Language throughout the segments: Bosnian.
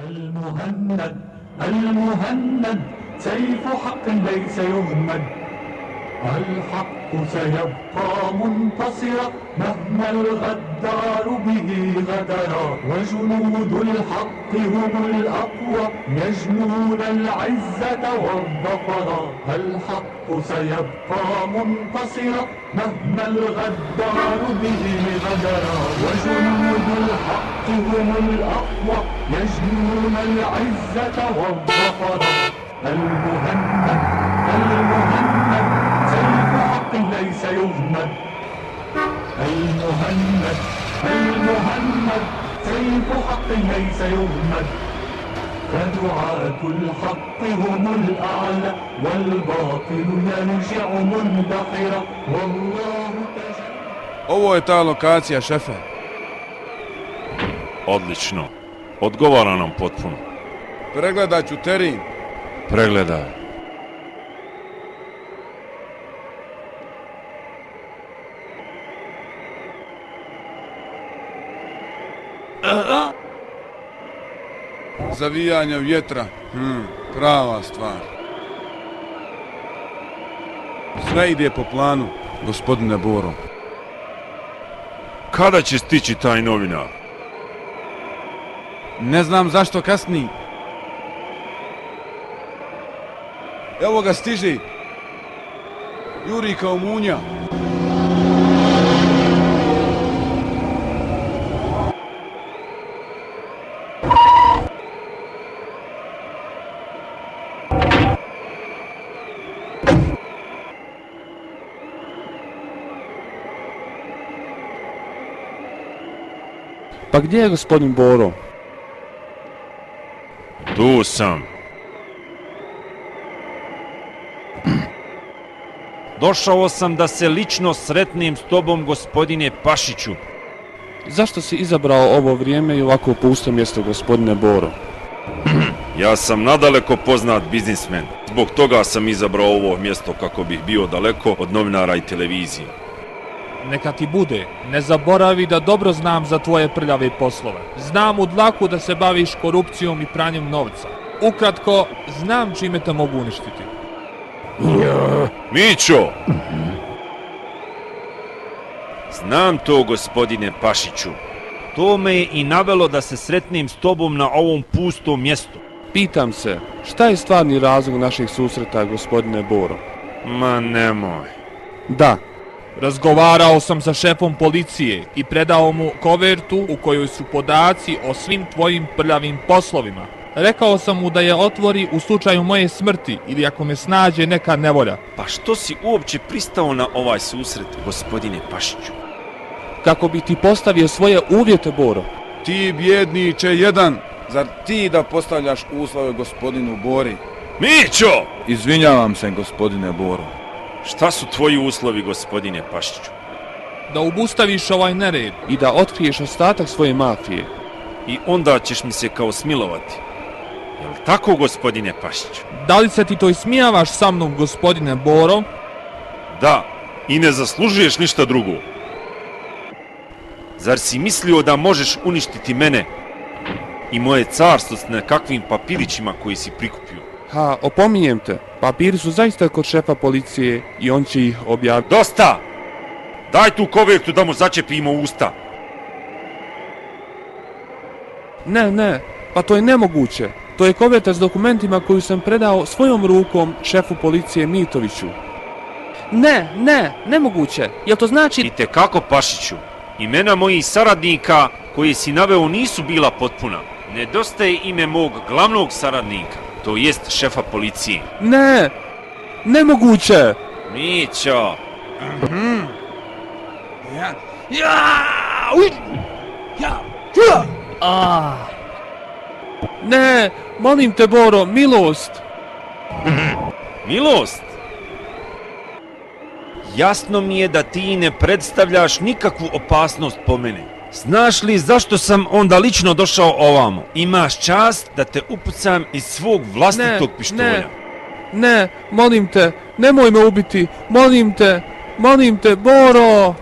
المهند المهند سيف حق ليس يهمد. الحق سيبقى منتصرا مهما الغدار به غدرا، وجنود الحق هم الأقوى يجنون العزة والظفرا. الحق سيبقى منتصرا مهما الغدار به غدرا، وجنود الحق هم الأقوى يجنون العزة والظفرا. المهند المهند سيف حق ليس يهمد. المهند المهند سيف حق ليس يهمد. فدعاة الحق هم الأعلى والباطل يرجع مندحرا والله Ovo je ta lokacija, šefe. Odlično. Odgovara nam potpuno. Pregledat ću teren. Pregledaj. Zavijanje vjetra. Prava stvar. Sve ide po planu, gospodine Boro. Kada će stići taj novinar? Ne znam zašto kasni. Evo ga stiže. Juri kao munja. Pa gdje je gospodin Boro? Tu sam. Došao sam da se lično sretnem s tobom, gospodine Pašiću. Zašto si izabrao ovo vrijeme i ovako pusto mjesto, gospodine Boro? Ja sam nadaleko poznat biznismen. Zbog toga sam izabrao ovo mjesto kako bih bio daleko od novinara i televizije. Neka ti bude. Ne zaboravi da dobro znam za tvoje prljave poslove. Znam u dlaku da se baviš korupcijom i pranjem novca. Ukratko, znam čime te mogu uništiti. Mićo! Znam to, gospodine Pašiću. To me je i navelo da se sretnem s tobom na ovom pustom mjestu. Pitam se, šta je stvarni razlog naših susreta, gospodine Boro? Ma nemoj. Da. Razgovarao sam sa šefom policije i predao mu kovertu u kojoj su podaci o svim tvojim prljavim poslovima. Rekao sam mu da je otvori u slučaju moje smrti ili ako me snađe neka nevolja. Pa što si uopće pristao na ovaj susret, gospodine Pašiću? Kako bi ti postavio svoje uvjete, Boro? Ti bjedniče jedan, zar ti da postavljaš uslove gospodinu Bori? Mićo! Izvinjavam se, gospodine Boro. Šta su tvoji uslovi, gospodine Pašiću? Da obustaviš ovaj nered. I da otkriješ ostatak svoje mafije. I onda ćeš mi se kao smilovati. Jel tako, gospodine Pašiću? Da li se ti to ismijavaš sa mnom, gospodine Boro? Da, i ne zaslužuješ ništa drugo. Zar si mislio da možeš uništiti mene i moje carstvo s nekakvim papirićima koji si prikupio? Ha, opominjem te, papiri su zaista kod šefa policije i on će ih objaviti. Dosta! Daj tu kovertu da mu začepimo usta. Ne, pa to je nemoguće. To je koverta s dokumentima koju sam predao svojom rukom šefu policije Mitoviću. Nemoguće. Jel to znači... I te kako, Pašiću? Imena mojih saradnika koje si naveo nisu bila potpuna. Nedostaje ime mog glavnog saradnika, to jest šefa policije. Nemoguće! Mićo! Ne, molim te, Boro, milost! Milost? Jasno mi je da ti ne predstavljaš nikakvu opasnost po mene. Znaš li zašto sam onda lično došao ovamo? Imaš čast da te upucam iz svog vlastitog pištolja. Ne, molim te, nemoj me ubiti, molim te, Boro!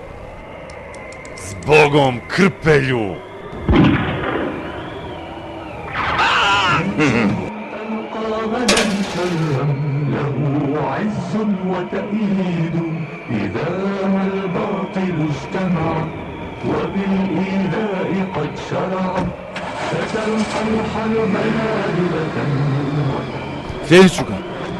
Zbogom, krpelju! تلقى غدا شرا له عز وتأييد إذا ما الباطل اجتمع وبالإيذاء قد شرع فتلقى الحرب نادرة Slijedit ću ga.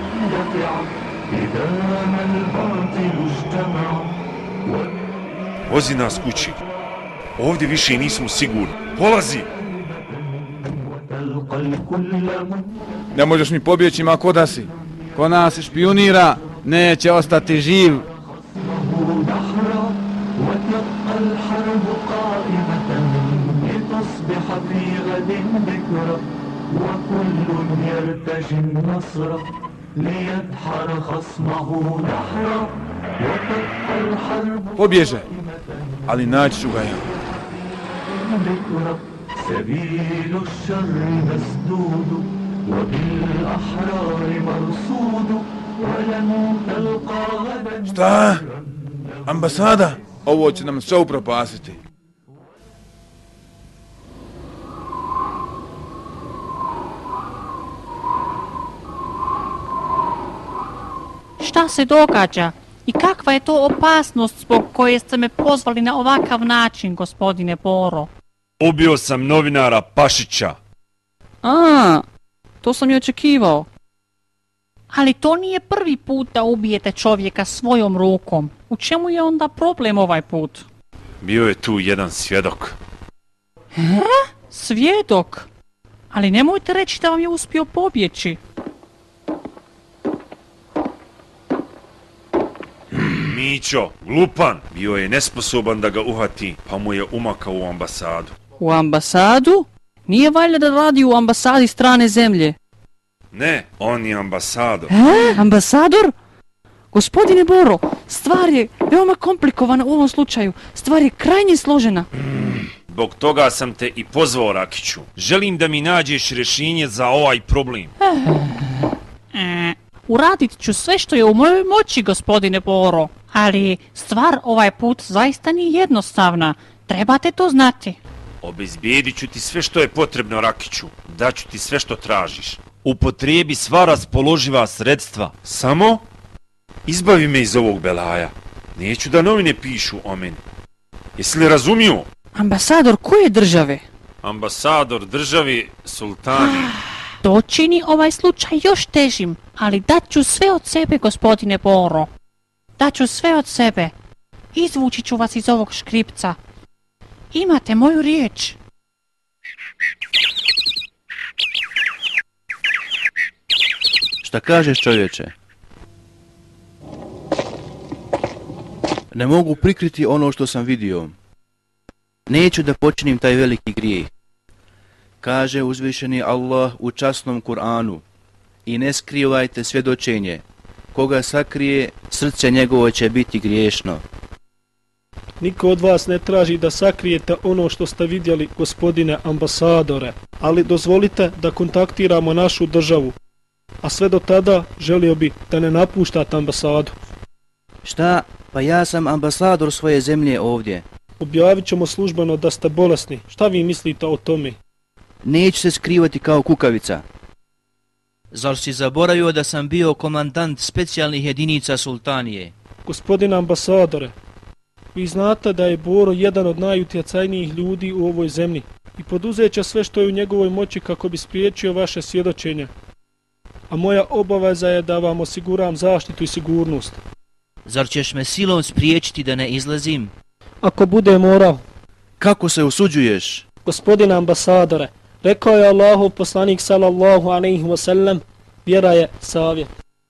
إذا ما الباطل اجتمع Vozi nas kući. Ovdje više nismo sigurni. Polazi! وتلقى الكل Ne možeš mi pobjeći, ma ko da si. Ko nas špijunira, neće ostati živ. دحرا وتبقى الحرب قائمة لتصبح في غد ذكرى وكل يرتجي النصر ليدحر خصمه دحرا وتبقى الحرب Pobježe, ali naći ću ga ja. ذكرى سبيل الشر مسدود وبالأحرار مرصود ولن تلقى غدا Šta? Ambasada? Ovo će nam sve upropasiti. Šta se događa? I kakva je to opasnost zbog koje ste me pozvali na ovakav način, gospodine Boro? Ubio sam novinara Pašića. To sam i očekivao. Ali to nije prvi put da ubijete čovjeka svojom rukom. U čemu je onda problem ovaj put? Bio je tu jedan svjedok. Svjedok? Ali nemojte reći da vam je uspio pobjeći. Mićo, glupan, bio je nesposoban da ga uhvati, pa mu je umakao u ambasadu. U ambasadu? Nije valjda da radi u ambasadi strane zemlje. Ne, on je ambasador. Ambasador? Gospodine Boro, stvar je veoma komplikovana u ovom slučaju. Stvar je krajnje složena. Zbog toga sam te i pozvao, Rakiću. Želim da mi nađeš rješenje za ovaj problem. Uradit ću sve što je u mojoj moći, gospodine Boro. Ali stvar ovaj put zaista nije jednostavna. Trebate to znati. Obezbijedit ću ti sve što je potrebno, Rakiću. Daću ti sve što tražiš. Upotrijebi sva raspoloživa sredstva. Samo izbavi me iz ovog belaja. Neću da novine pišu o meni. Jesi li razumio? Ambasador koje države? Ambasador državi Sultani. To čini ovaj slučaj još težim, ali daću sve od sebe, gospodine Boro. Daću sve od sebe. Izvući ću vas iz ovog škripca. Imate moju riječ. Šta kažeš, čovječe? Ne mogu prikriti ono što sam vidio. Neću da počinim taj veliki grijeh. Kaže uzvišeni Allah u časnom Kur'anu: i ne skrivajte svjedočenje. Koga sakrije, srce njegovo će biti griješno. Niko od vas ne traži da sakrijete ono što ste vidjeli, gospodine ambasadore, ali dozvolite da kontaktiramo našu državu. A sve do tada želio bi da ne napuštate ambasadu. Šta? Pa ja sam ambasador svoje zemlje ovdje. Objavit ćemo službeno da ste bolesni. Šta vi mislite o tome? Neću se skrivati kao kukavica. Zar si zaboravio da sam bio komandant specijalnih jedinica Sultanije? Gospodine ambasadore, vi znate da je Boro jedan od najutjecajnijih ljudi u ovoj zemlji i poduzet će sve što je u njegovoj moći kako bi spriječio vaše svjedočenje. A moja obaveza je da vam osiguram zaštitu i sigurnost. Zar ćeš me silom spriječiti da ne izlazim? Ako bude morao. Kako se usuđuješ? Gospodine ambasadore, rekao je Allahov poslanik sallallahu alejhi ve sellem, vjera je savjet.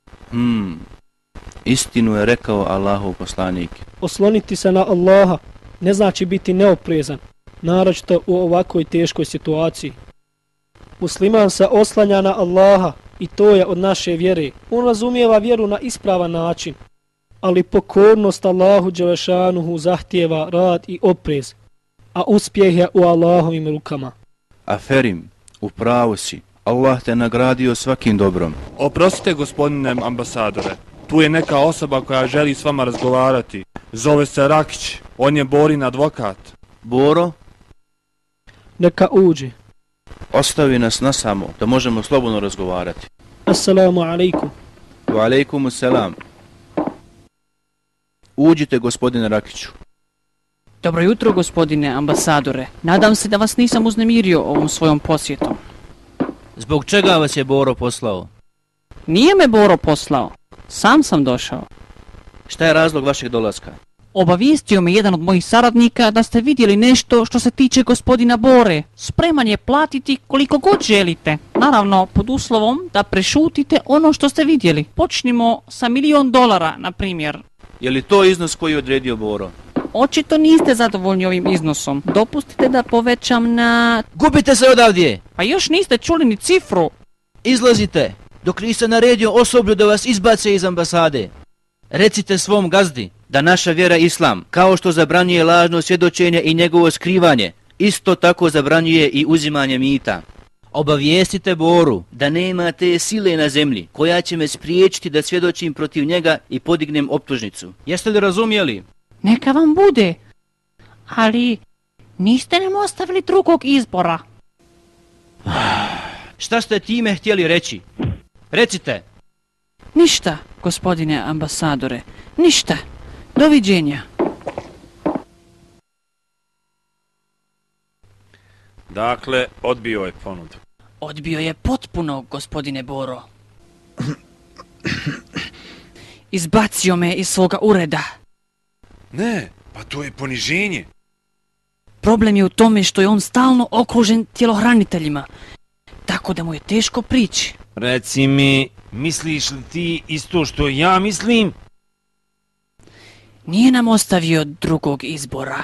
Istinu je rekao Allahov poslanik. Osloniti se na Allaha ne znači biti neoprezan, naročito u ovakvoj teškoj situaciji. Musliman se oslanja na Allaha i to je od naše vjere. On razumijeva vjeru na ispravan način, ali pokornost Allahu dželešanuhu zahtijeva rad i oprez, a uspjeh je u Allahovim rukama. Aferim, u pravu si. Allah te nagradio svakim dobrom. Oprostite, gospodine ambasadore. Tu je neka osoba koja želi s vama razgovarati. Zove se Rakić. On je Borin advokat. Boro? Neka uđe. Ostavi nas nasamo, da možemo slobodno razgovarati. Assalamu alaikum. Wa alaikumu selam. Uđite, gospodine Rakiću. Dobro jutro, gospodine ambasadore. Nadam se da vas nisam uznemirio ovom svojom posjetom. Zbog čega vas je Boro poslao? Nije me Boro poslao. Sam sam došao. Šta je razlog vašeg dolaska? Obavijestio me jedan od mojih saradnika da ste vidjeli nešto što se tiče gospodina Bore. Spreman je platiti koliko god želite. Naravno, pod uslovom da prešutite ono što ste vidjeli. Počnimo sa $1.000.000, na primjer. Je li to iznos koji je odredio Boro? Očito niste zadovoljni ovim iznosom. Dopustite da povećam na... Gubite se odavdje! Pa još niste čuli ni cifru. Izlazite, dok nisam naredio osoblju da vas izbace iz ambasade. Recite svom gazdi da naša vjera Islam, kao što zabranjuje lažno svjedočenje i njegovo skrivanje, isto tako zabranjuje i uzimanje mita. Obavijestite Boru da nema te sile na zemlji koja će me spriječiti da svjedočim protiv njega i podignem optužnicu. Jeste li razumjeli? Neka vam bude. Ali niste nam ostavili drugog izbora. Šta ste time htjeli reći? Recite. Ništa, gospodine ambasadore. Ništa. Doviđenja. Dakle, odbio je ponudu. Odbio je potpuno, gospodine Boro. Izbacio me iz svoga ureda. Ne, pa to je poniženje. Problem je u tome što je on stalno okružen tjelohraniteljima. Tako da mu je teško prići. Reci mi, misliš li ti isto što ja mislim? Nije nam ostavio drugog izbora.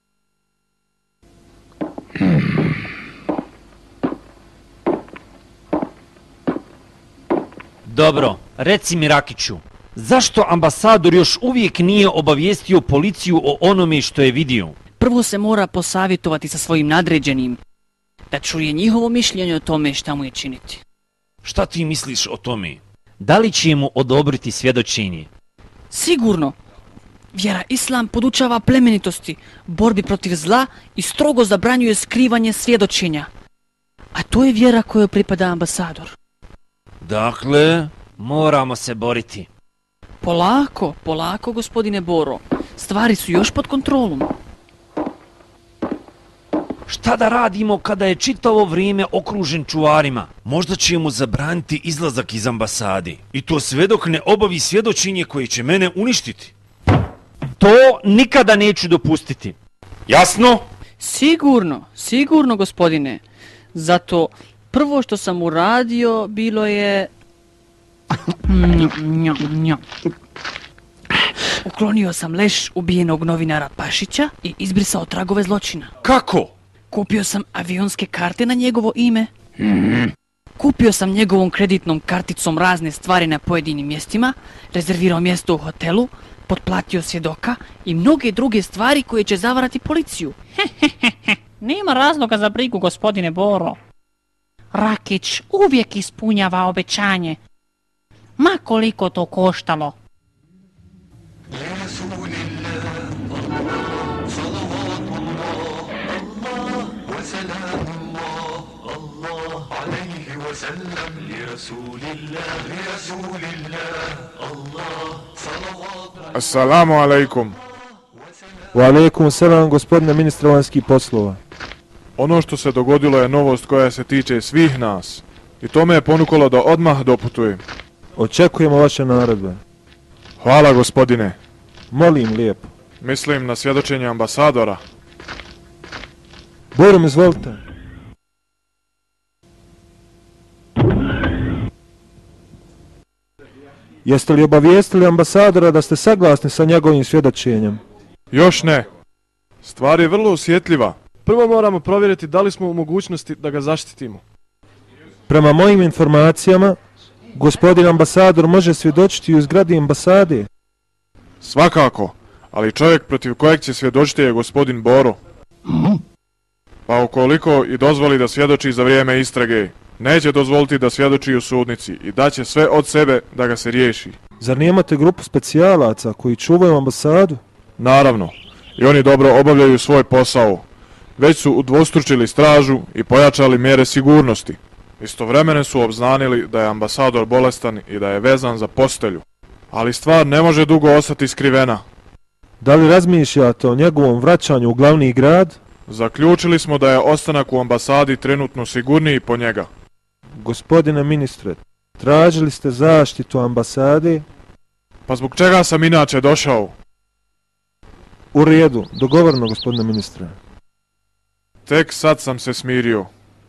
Dobro, reci mi Rakiću, zašto ambasador još uvijek nije obavijestio policiju o onome što je vidio? Prvo se mora posavjetovati sa svojim nadređenim, da čuje njihovo mišljenje o tome šta mu je činiti. Šta ti misliš o tome? Da li će mu odobriti svjedočenje? Sigurno. Vjera Islam podučava plemenitosti, borbi protiv zla i strogo zabranjuje skrivanje svjedočenja. A to je vjera kojoj pripada ambasador. Dakle, moramo se boriti. Polako, polako, gospodine Boro. Stvari su još pod kontrolom. Šta da radimo kada je čitavo vrijeme okružen čuvarima? Možda će mu zabraniti izlazak iz ambasade. I to sve dok ne obavi svjedočenje koje će mene uništiti. To nikada neću dopustiti. Jasno? Sigurno, sigurno, gospodine. Zato prvo što sam uradio bilo je... Uklonio sam leš ubijenog novinara Pašića i izbrisao tragove zločina. Kako? Kupio sam avionske karte na njegovo ime. Kupio sam njegovom kreditnom karticom razne stvari na pojedinim mjestima, rezervirao mjesto u hotelu, potplatio svjedoka i mnoge druge stvari koje će zavarati policiju. Nema razloga za brigu, gospodine Boro. Rakić uvijek ispunjava obećanje. Ma koliko to koštalo. Assalamu alaikum. Wa alaikum selam, gospodine ministra vanjskih poslova. Ono što se dogodilo je novost koja se tiče svih nas. I to me je ponukalo da odmah doputujem. Očekujemo vaše naredbe. Hvala, gospodine. Molim lijepo. Mislim na svjedočenje ambasadora. Borom, izvolite. Jeste li obavijestili ambasadora da ste saglasni sa njegovim svjedočenjem? Još ne. Stvar je vrlo osjetljiva. Prvo moramo provjeriti da li smo u mogućnosti da ga zaštitimo. Prema mojim informacijama, gospodin ambasador može svjedočiti u zgradi ambasade. Svakako, ali čovjek protiv kojeg će svjedočiti je gospodin Boro. Pa ukoliko i dozvoli da svjedoči za vrijeme istrage, neće dozvoliti da svjedoči u sudnici i daće sve od sebe da ga se riješi. Zar nijemate grupu specijalaca koji čuvaju ambasadu? Naravno, i oni dobro obavljaju svoj posao. već su udvostručili stražu i pojačali mjere sigurnosti. Istovremeno su obznanili da je ambasador bolestan i da je vezan za postelju. Ali stvar ne može dugo ostati skrivena. Da li razmišljate o njegovom vraćanju u glavni grad? Zaključili smo da je ostanak u ambasadi trenutno sigurniji po njega. Gospodine ministre, tražili ste zaštitu ambasade? Pa zbog čega sam inače došao? U redu, dogovorno, gospodine ministre. Tek sad sam se smirio.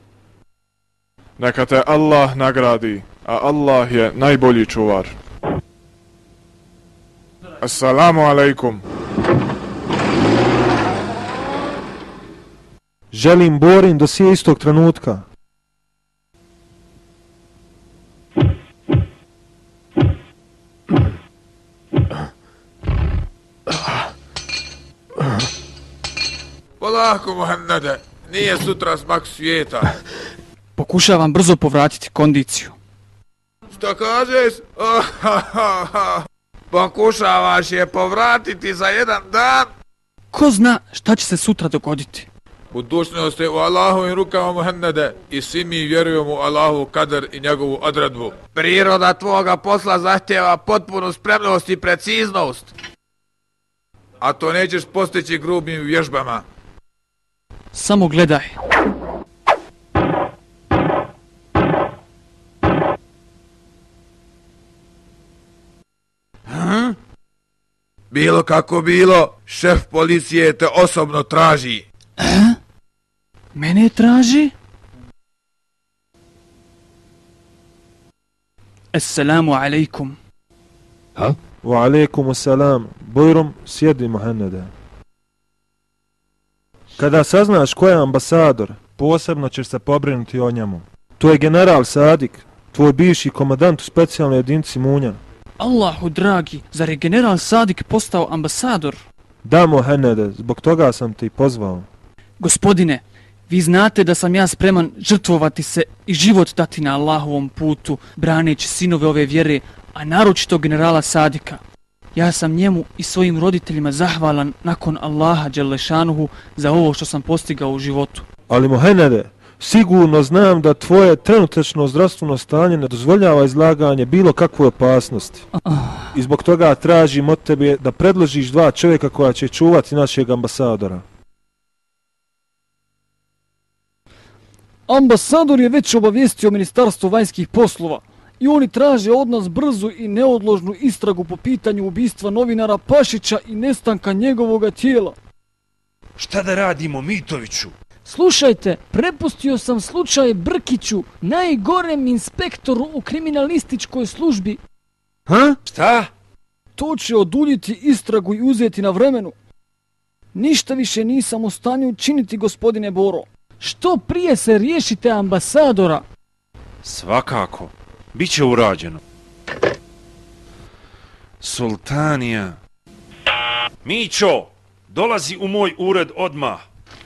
Neka te Allah nagradi, a Allah je najbolji čuvar. Assalamu alaikum. Želim Borin dosije istog trenutka. Polako, Muhammede, nije sutra smak svijeta. Pokušavam brzo povratiti kondiciju. Što kažeš? Pokušavaš je povratiti za jedan dan? Ko zna šta će se sutra dogoditi? Budućnost je u Allahovim rukama, Muhammede, i svi mi vjerujemo u Allahu kader i njegovu odredbu. Priroda tvoga posla zahtjeva potpunu spremnost i preciznost. A to nećeš postići grubim vježbama. Samo gledaj. Bilo kako bilo, šef policije te osobno traži. Mene traži? Assalamu alaikum. Wa alaikum assalam. Bojrom, sjedi, Muhammede. Kada saznaš ko je ambasador, posebno ćeš se pobrinuti o njemu. To je general Sadik, tvoj bivši komandant u specijalnoj jedinici Munjan. Allahu dragi, zar je general Sadik postao ambasador? Da, Muhammede, zbog toga sam te i pozvao. Gospodine, vi znate da sam ja spreman žrtvovati se i život dati na Allahovom putu, braneći sinove ove vjere, a naročito generala Sadika. Ja sam njemu i svojim roditeljima zahvalan nakon Allaha Đelešanuhu za ovo što sam postigao u životu. Ali Muhammede, sigurno znam da tvoje trenutačno zdravstveno stanje ne dozvoljava izlaganje bilo kakve opasnosti. I zbog toga tražim od tebe da predložiš 2 čovjeka koja će čuvati našeg ambasadora. Ambasador je već obavijestio Ministarstvo vanjskih poslova i oni traže od nas brzu i neodložnu istragu po pitanju ubistva novinara Pašića i nestanka njegovoga tijela. Šta da radimo, Mitoviću? Slušajte, prepustio sam slučaj Brkiću, najgorem inspektoru u kriminalističkoj službi. Šta? To će oduljiti istragu i uzeti na vremenu. Ništa više nisam u stanju učiniti, gospodine Boro. Što prije se riješite ambasadora? Svakako, bit će urađeno. Sultanija. Mićo, dolazi u moj ured odmah.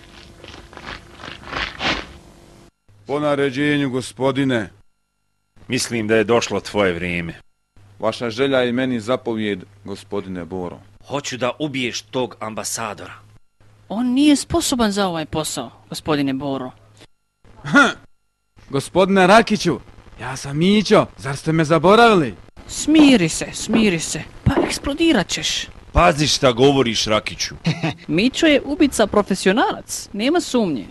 Po naređenju, gospodine. Mislim da je došlo tvoje vrijeme. Vaša želja je meni zapovjed, gospodine Boro. Hoću da ubiješ tog ambasadora. On nije sposoban za ovaj posao, gospodine Boro. Gospodine Rakiću, ja sam Mićo, zar ste me zaboravili? Smiri se, pa eksplodirat ćeš. Pazi šta govoriš, Rakiću. Mićo je ubica profesionalac, nema sumnje.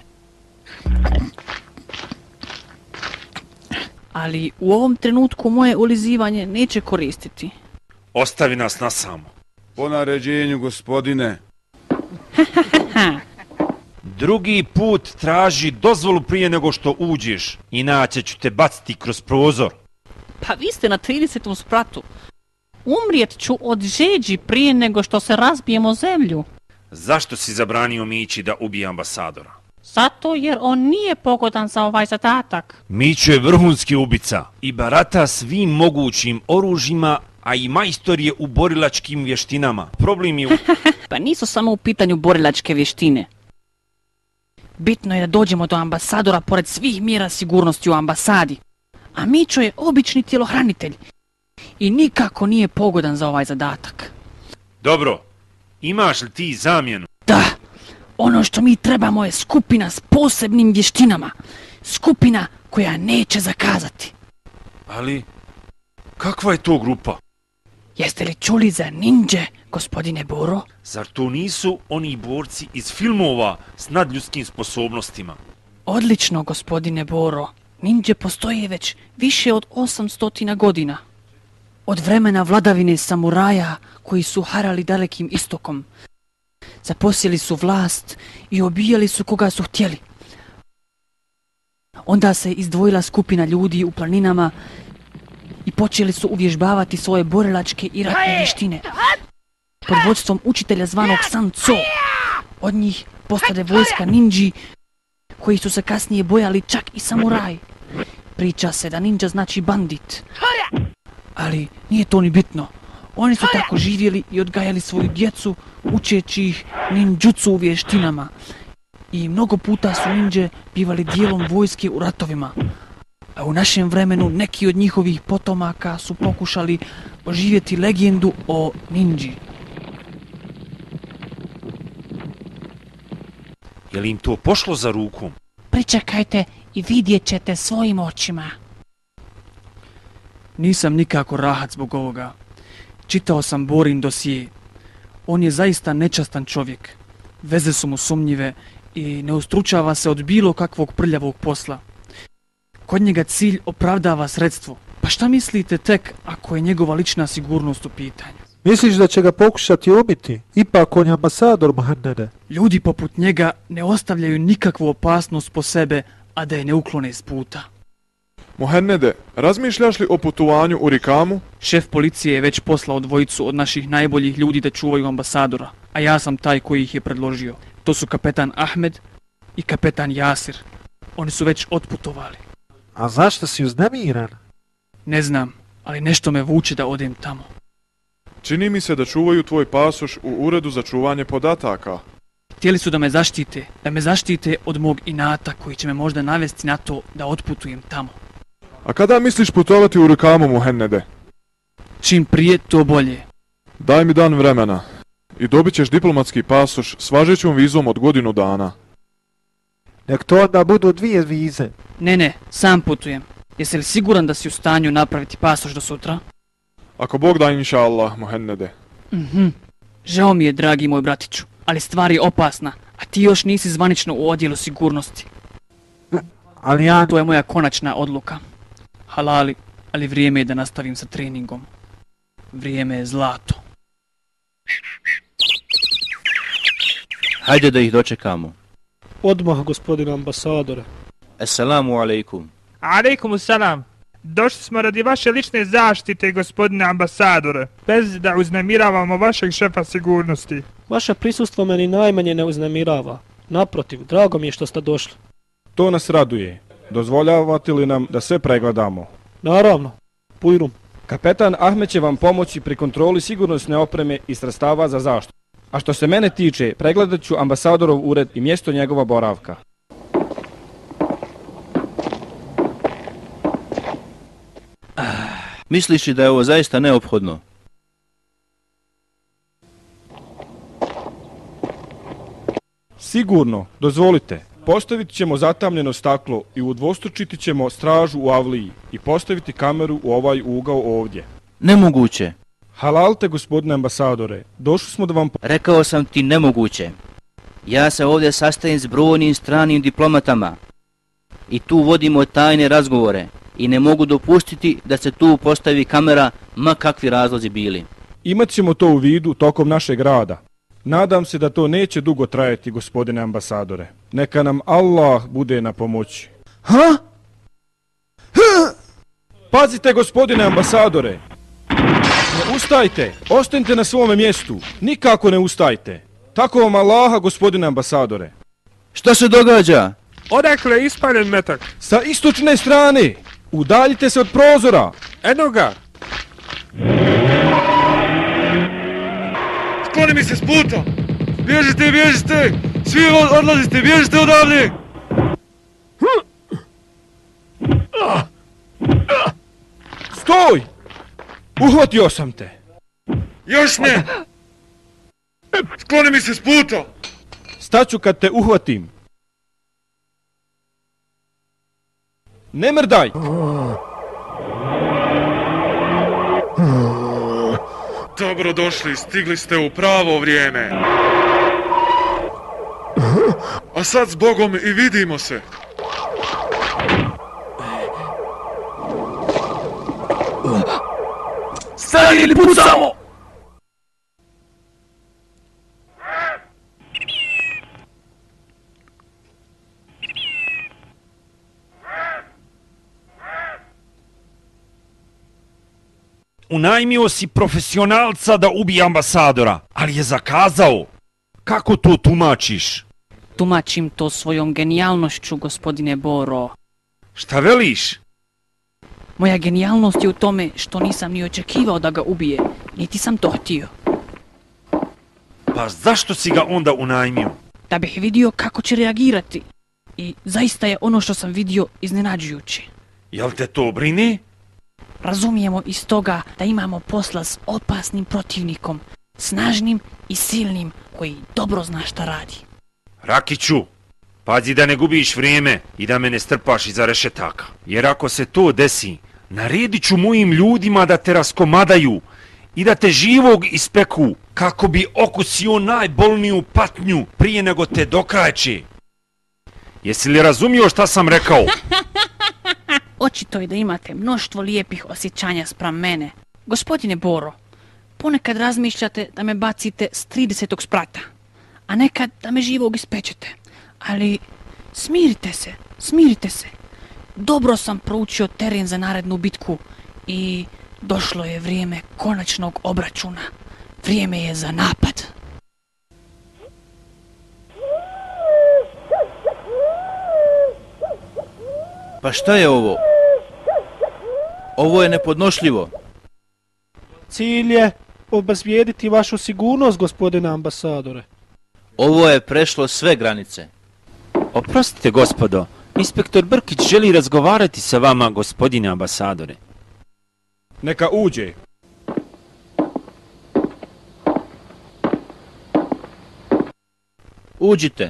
Ali u ovom trenutku moje ulizivanje neće koristiti. Ostavi nas na samo. Po naređenju, gospodine. Drugi put traži dozvolu prije nego što uđeš, inače ću te baciti kroz prozor. Pa vi ste na 30. spratu. Umrijet ću od žeđi prije nego što se razbijemo zemlju. Zašto si zabranio Mići da ubije ambasadora? Zato jer on nije pogodan za ovaj zadatak. Mićo je vrhunski ubica i barata svim mogućim oružjima, a i majstor je u borilačkim vještinama. Problem je u... Pa nisu samo u pitanju borilačke vještine. Bitno je da dođemo do ambasadora pored svih mjera sigurnosti u ambasadi. A Mićo je obični tjelohranitelj i nikako nije pogodan za ovaj zadatak. Dobro, imaš li ti zamjenu? Da, Ono što mi trebamo je skupina s posebnim vještinama. Skupina koja neće zakazati. Ali, kakva je to grupa? Jeste li čuli za ninđe, gospodine Boro? Zar to nisu oni borci iz filmova s nadljudskim sposobnostima? Odlično, gospodine Boro. Ninđe postoje već više od 800 godina. Od vremena vladavine samuraja koji su harali dalekim istokom. Zaposjeli su vlast i obijali su koga su htjeli. Onda se izdvojila skupina ljudi u planinama i počeli su uvježbavati svoje borilačke i ratne vještine. Pod vodstvom učitelja zvanog San Tso. Od njih postade vojska ninđi koji su se kasnije bojali čak i samuraji. Priča se da ninđa znači bandit. Ali nije to ni bitno. Oni su tako živjeli i odgajali svoju djecu učeći ih ninđutsu vještinama. I mnogo puta su ninđe bivali dijelom vojske u ratovima. A u našem vremenu neki od njihovih potomaka su pokušali oživjeti legendu o ninđi. Je li im to pošlo za rukom? Pričekajte i vidjet ćete svojim očima. Nisam nikako rahat zbog ovoga. Čitao sam Borin dosije. On je zaista nečastan čovjek. Veze su mu sumnjive i ne ustručava se od bilo kakvog prljavog posla. Kod njega cilj opravdava sredstvo. Pa šta mislite tek ako je njegova lična sigurnost u pitanju? Misliš da će ga pokušati ubiti? Ipak on je ambasador, Muhannede. Ljudi poput njega ne ostavljaju nikakvu opasnost po sebe, a da je ne uklone s puta. Muhannede, razmišljaš li o putovanju u Rikamu? Šef policije je već poslao dvojicu od naših najboljih ljudi da čuvaju ambasadora, a ja sam taj koji ih je predložio. To su kapetan Ahmed i kapetan Jasir. Oni su već otputovali. A zašto si uznemiran? Ne znam, ali nešto me vuče da odem tamo. Čini mi se da čuvaju tvoj pasoš u uredu za čuvanje podataka. Htjeli su da me zaštite od mog inata koji će me možda navesti na to da otputujem tamo. A kada misliš putovati u Rikamu, Muhannede? Čim prije, to bolje. Daj mi dan vremena i dobit ćeš diplomatski pasoš s važećom vizom od godinu dana. Nek to onda budu 2 vize. Ne, sam putujem. Jesi li siguran da si u stanju napraviti pasoš do sutra? Ako Bog da, inša Allah, Muhannede. Žao mi je, dragi moj bratiću, ali stvar je opasna, a ti još nisi zvanično u odjelu sigurnosti. Ali ja... To je moja konačna odluka. Halali, ali vrijeme je da nastavim sa treningom. Vrijeme je zlato. Hajde da ih dočekamo. Odmah, gospodine ambasadore. Assalamu alaikum. Alaikum salam. Došli smo radi vaše lične zaštite, gospodine ambasadore, bez da uznemiravamo vašeg šefa sigurnosti. Vaše prisustvo meni najmanje ne uznemirava. Naprotiv, drago mi je što ste došli. To nas raduje. Dozvoljavate li nam da sve pregledamo? Naravno. Bujrum. Kapetan Ahmed će vam pomoći pri kontroli sigurnosne opreme i sredstava za zaštitu. A što se mene tiče, pregledat ću ambasadorov ured i mjesto njegova boravka. Misliš li da je ovo zaista neophodno? Sigurno, dozvolite. Postavit ćemo zatamljeno staklo i udvostručiti ćemo stražu u avliji i postaviti kameru u ovaj ugao ovdje. Nemoguće. Halalte, gospodine ambasadore, došli smo da vam... Rekao sam ti nemoguće. Ja se ovdje sastajem s brojnim stranim diplomatama i tu vodimo tajne razgovore i ne mogu dopustiti da se tu postavi kamera, ma kakvi razlozi bili. Imat ćemo to u vidu tokom našeg rada. Nadam se da to neće dugo trajati, gospodine ambasadore. Neka nam Allah bude na pomoći. Ha? Pazite, gospodine ambasadore! Ne ustajte! Ostanite na svome mjestu! Nikako ne ustajte! Tako vam Allaha, gospodine ambasadore! Što se događa? Odakle je ispaljen metak? Sa istočne strane! Udaljite se od prozora! Eno ga! Skloni mi se s puta! Bježite, bježite! Svi odlazite, bježite odavde! Stoj! Uhvatio sam te! Još ne! Skloni mi se s puta! Šta ću kad te uhvatim? Ne mrdaj! Dobro došli, stigli ste u pravo vrijeme. A sad s Bogom i vidimo se. Stani ili pucamo! Unajmio si profesionalca da ubije ambasadora, ali je zakazao. Kako to tumačiš? Tumačim to svojom genijalnošću, gospodine Boro. Šta veliš? Moja genijalnost je u tome što nisam ni očekivao da ga ubije, niti sam to htio. Pa zašto si ga onda unajmio? Da bih vidio kako će reagirati. I zaista je ono što sam vidio iznenađujuće. Jel te to brine? Razumijemo iz toga da imamo posla s opasnim protivnikom, snažnim i silnim, koji dobro zna šta radi. Rakiću, pazi da ne gubiš vrijeme i da me ne strpaš iza rešetaka. Jer ako se to desi, naredit ću mojim ljudima da te raskomadaju i da te živog ispeku kako bi okusio najbolniju patnju prije nego te dokrajeće. Jesi li razumio šta sam rekao? Očito je da imate mnoštvo lijepih osjećanja spram mene. Gospodine Boro, ponekad razmišljate da me bacite s 30. sprata, a nekad da me živog ispečete. Ali smirite se. Dobro sam proučio teren za narednu bitku i došlo je vrijeme konačnog obračuna. Vrijeme je za napad. Pa šta je ovo? Ovo je nepodnošljivo. Cilj je obezbijediti vašu sigurnost, gospodine ambasadore. Ovo je prešlo sve granice. Oprostite, gospodo. Inspektor Brkić želi razgovarati sa vama, gospodine ambasadore. Neka uđe. Uđite.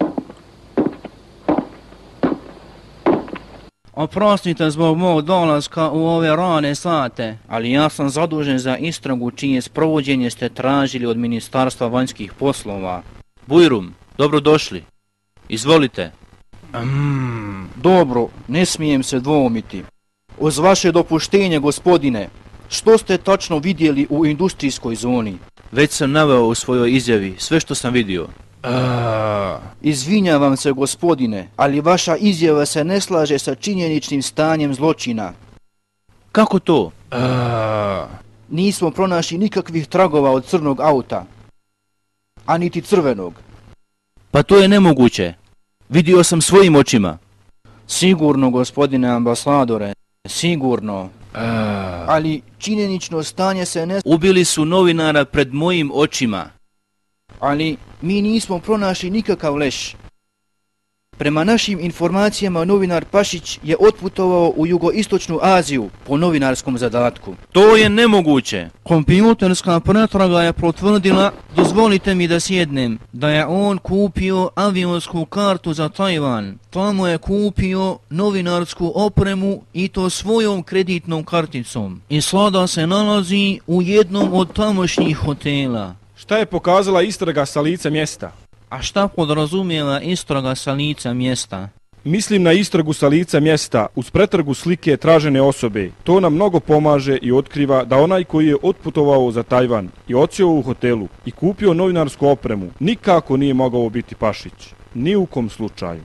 Oprostite zbog mog dolaska u ove rane sate, ali ja sam zadužen za istragu čije sprovođenje ste tražili od Ministarstva vanjskih poslova. Bujrum, dobrodošli. Izvolite. Dobro, ne smijem se dvoumiti. Uz vaše dopuštenje, gospodine, što ste tačno vidjeli u industrijskoj zoni? Već sam naveo u svojoj izjavi sve što sam vidio. Izvinjavam se, gospodine, ali vaša izjava se ne slaže sa činjeničnim stanjem zločina. Kako to? Nismo pronašli nikakvih tragova od crnog auta, a niti crvenog. Pa to je nemoguće. Vidio sam svojim očima. Sigurno, gospodine ambasadore, sigurno. Ali činjenično stanje se ne... Ubili su novinara pred mojim očima. Ali mi nismo pronašli nikakav leš. Prema našim informacijama, novinar Pašić je otputovao u jugoistočnu Aziju po novinarskom zadatku. To je nemoguće. Kompjuterska pretraga je potvrdila, dozvolite mi da sjednem, da je on kupio avionsku kartu za Tajvan. Tamo je kupio novinarsku opremu i to svojom kreditnom karticom. I sada se nalazi u jednom od tamošnjih hotela. Šta je pokazala istraga sa lica mjesta? A šta podrazumijeva istraga sa lica mjesta? Mislim na istragu sa lica mjesta uz pretrgu slike tražene osobe. To nam mnogo pomaže i otkriva da onaj koji je otputovao za Tajvan i odsjeo u hotelu i kupio novinarsku opremu nikako nije mogao biti Pašić. Ni u kom slučaju.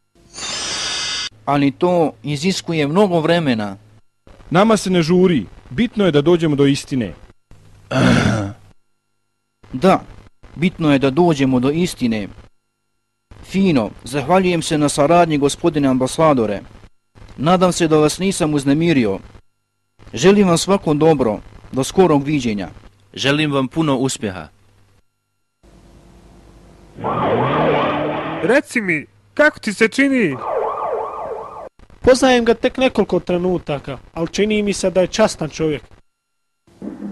Ali to iziskuje mnogo vremena. Nama se ne žuri. Bitno je da dođemo do istine. Da, bitno je da dođemo do istine. Fino, zahvaljujem se na saradnji, gospodine ambasadore. Nadam se da vas nisam uznemirio. Želim vam svako dobro, do skorog viđenja. Želim vam puno uspjeha. Reci mi, kako ti se čini? Poznajem ga tek nekoliko trenutaka, ali čini mi se da je častan čovjek.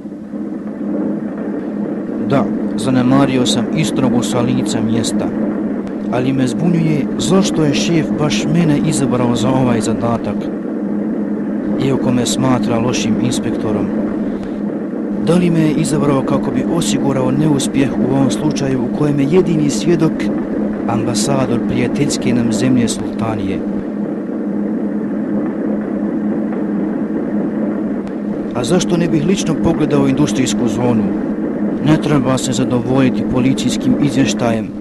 Da, zanemario sam istragu sa lica mjesta. ali me zbunjuje zašto je šef baš mene izabrao za ovaj zadatak, iako me smatra lošim inspektorom. Da li me je izabrao kako bi osigurao neuspjeh u ovom slučaju u kojem je jedini svjedok ambasador prijateljske nam zemlje Sultanije? A zašto ne bih lično pogledao industrijsku zonu? Ne treba se zadovoljiti policijskim izvještajem.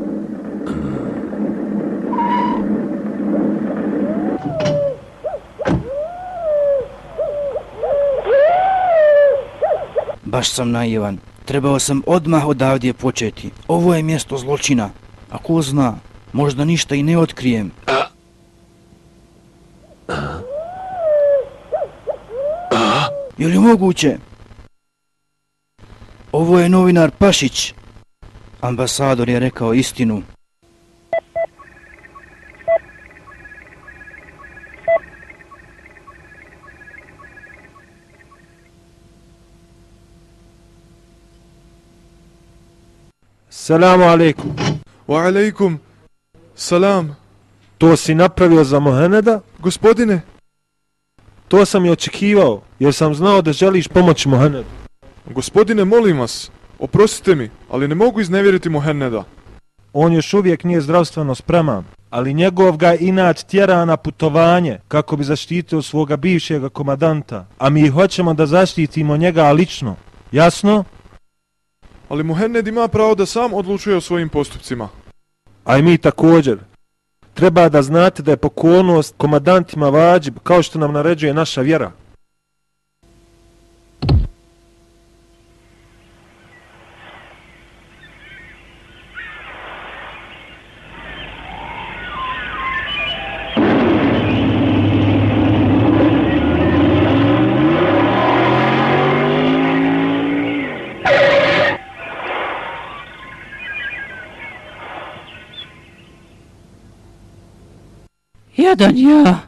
Baš sam naivan. Trebao sam odmah odavdje početi. Ovo je mjesto zločina. A ko zna, možda ništa i ne otkrijem. Je li moguće? Ovo je novinar Pašić. Ambasador je rekao istinu. Selamu alaikum. Wa alaikum. Salam. To si napravio za Mohameda? Gospodine. To sam i očekivao, jer sam znao da želiš pomoći Mohamedu. Gospodine, molim vas, oprostite mi, ali ne mogu iznevjeriti Mohameda. On još uvijek nije zdravstveno spreman, ali njegov ga inat tjera na putovanje kako bi zaštitio svoga bivšega komadanta, a mi hoćemo da zaštitimo njega lično. Jasno? Ali Mohamed ima pravo da sam odlučuje o svojim postupcima. A i mi također. Treba da znate da je pokornost komadantima vađib, kao što nam naređuje naša vjera. Jadan ja.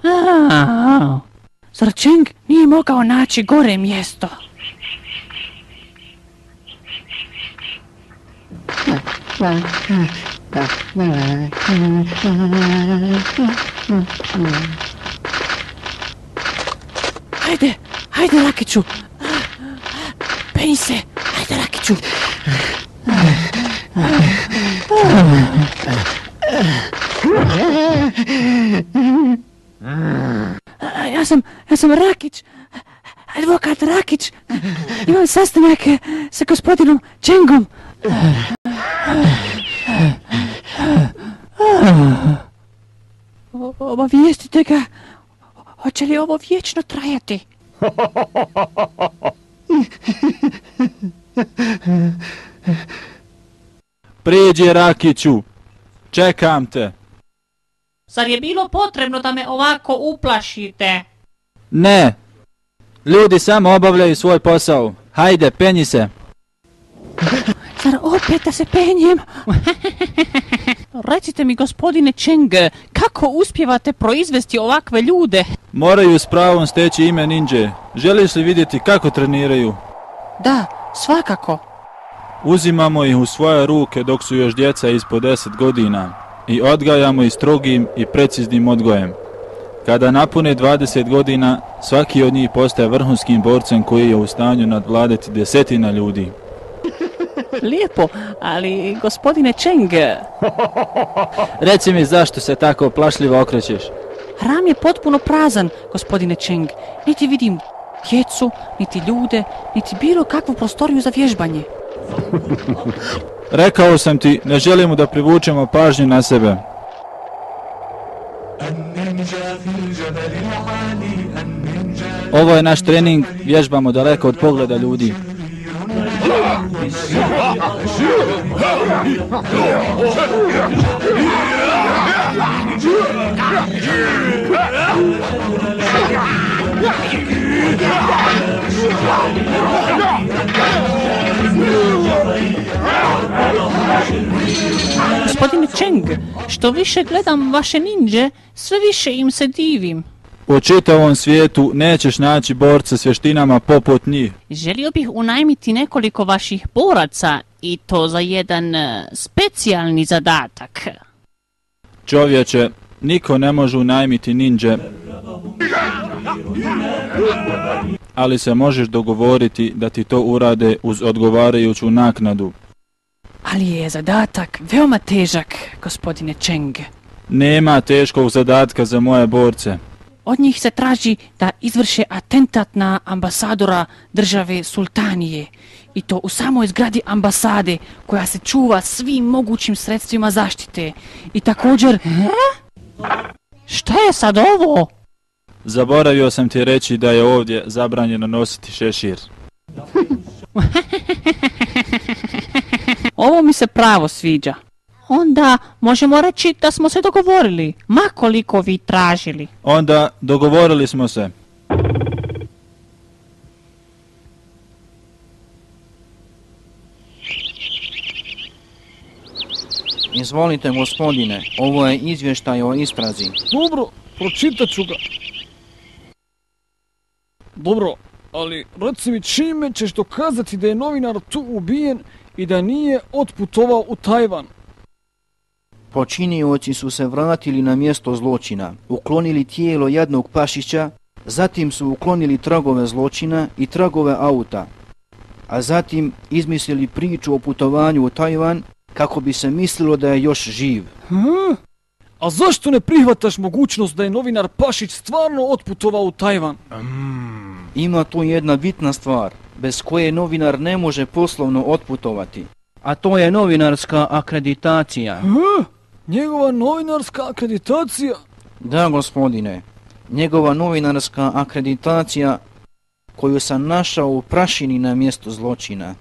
Zar Čeng nije mogao naći gore mjesto? Hajde Rakiću. Penji se, hajde Rakiću. Ja sam Rakić, advokat Rakić. Imam sastanak sa gospodinom Čengom. Obavijestite ga, hoće li ovo vječno trajati? Priđi Rakiću, čekam te. Zar je bilo potrebno da me ovako uplašite? Ne, ljudi samo obavljaju svoj posao. Hajde, penji se. Zar opet da se penjem? Recite mi, gospodine Čeng, kako uspijevate proizvesti ovakve ljude? Moraju s pravom steći ime ninđe. Želiš li vidjeti kako treniraju? Da, svakako. Uzimamo ih u svoje ruke dok su još djeca ispod 10 godina i odgajamo ih strogim i preciznim odgojem. Kada napune 20 godina, svaki od njih postaje vrhunskim borcem koji je u stanju nadvladati desetina ljudi. Lijepo, ali gospodine Čeng... Reci mi zašto se tako plašljivo okrećeš. Hram je potpuno prazan, gospodine Čeng. Niti vidim djecu, niti ljude, niti bilo kakvu prostoriju za vježbanje. Rekao sam ti, ne želimo da privučemo pažnju na sebe. Ovo je naš trening, vježbamo daleko od pogleda ljudi. Gospodine Čeng, što više gledam vaše ninđe, sve više im se divim. U čitavom svijetu nećeš naći borce s vještinama poput njih. Želio bih unajmiti nekoliko vaših boraca i to za jedan specijalni zadatak. Čovječe, niko ne može unajmiti ninđe, ali se možeš dogovoriti da ti to urade uz odgovarajuću naknadu. Ali je zadatak veoma težak, gospodine Cheng. Nema teškog zadatka za moje borce. Od njih se traži da izvrše atentat na ambasadora države Sultanije. I to u samoj zgradi ambasade koja se čuva svim mogućim sredstvima zaštite. I također... Šta je sad ovo? Zaboravio sam ti reći da je ovdje zabranjeno nositi šešir. Ovo mi se pravo sviđa. Onda možemo reći da smo se dogovorili, ma koliko vi tražili. Onda dogovorili smo se. Izvolite, gospodine, ovo je izvještaj o istrazi. Dobro, pročitat ću ga. Dobro, ali reci mi čime ćeš dokazati da je novinar tu ubijen i da nije otputovao u Tajvan? Počinioci su se vratili na mjesto zločina, uklonili tijelo jednog Pašića, zatim su uklonili tragove zločina i tragove auta, a zatim izmislili priču o putovanju u Tajvan kako bi se mislilo da je još živ. A zašto ne prihvataš mogućnost da je novinar Pašić stvarno otputovao u Tajvan? Ima tu jedna bitna stvar, bez koje novinar ne može poslovno otputovati, a to je novinarska akreditacija. Njegova novinarska akreditacija? Da, gospodine, njegova novinarska akreditacija koju sam našao u prašini na mjestu zločina.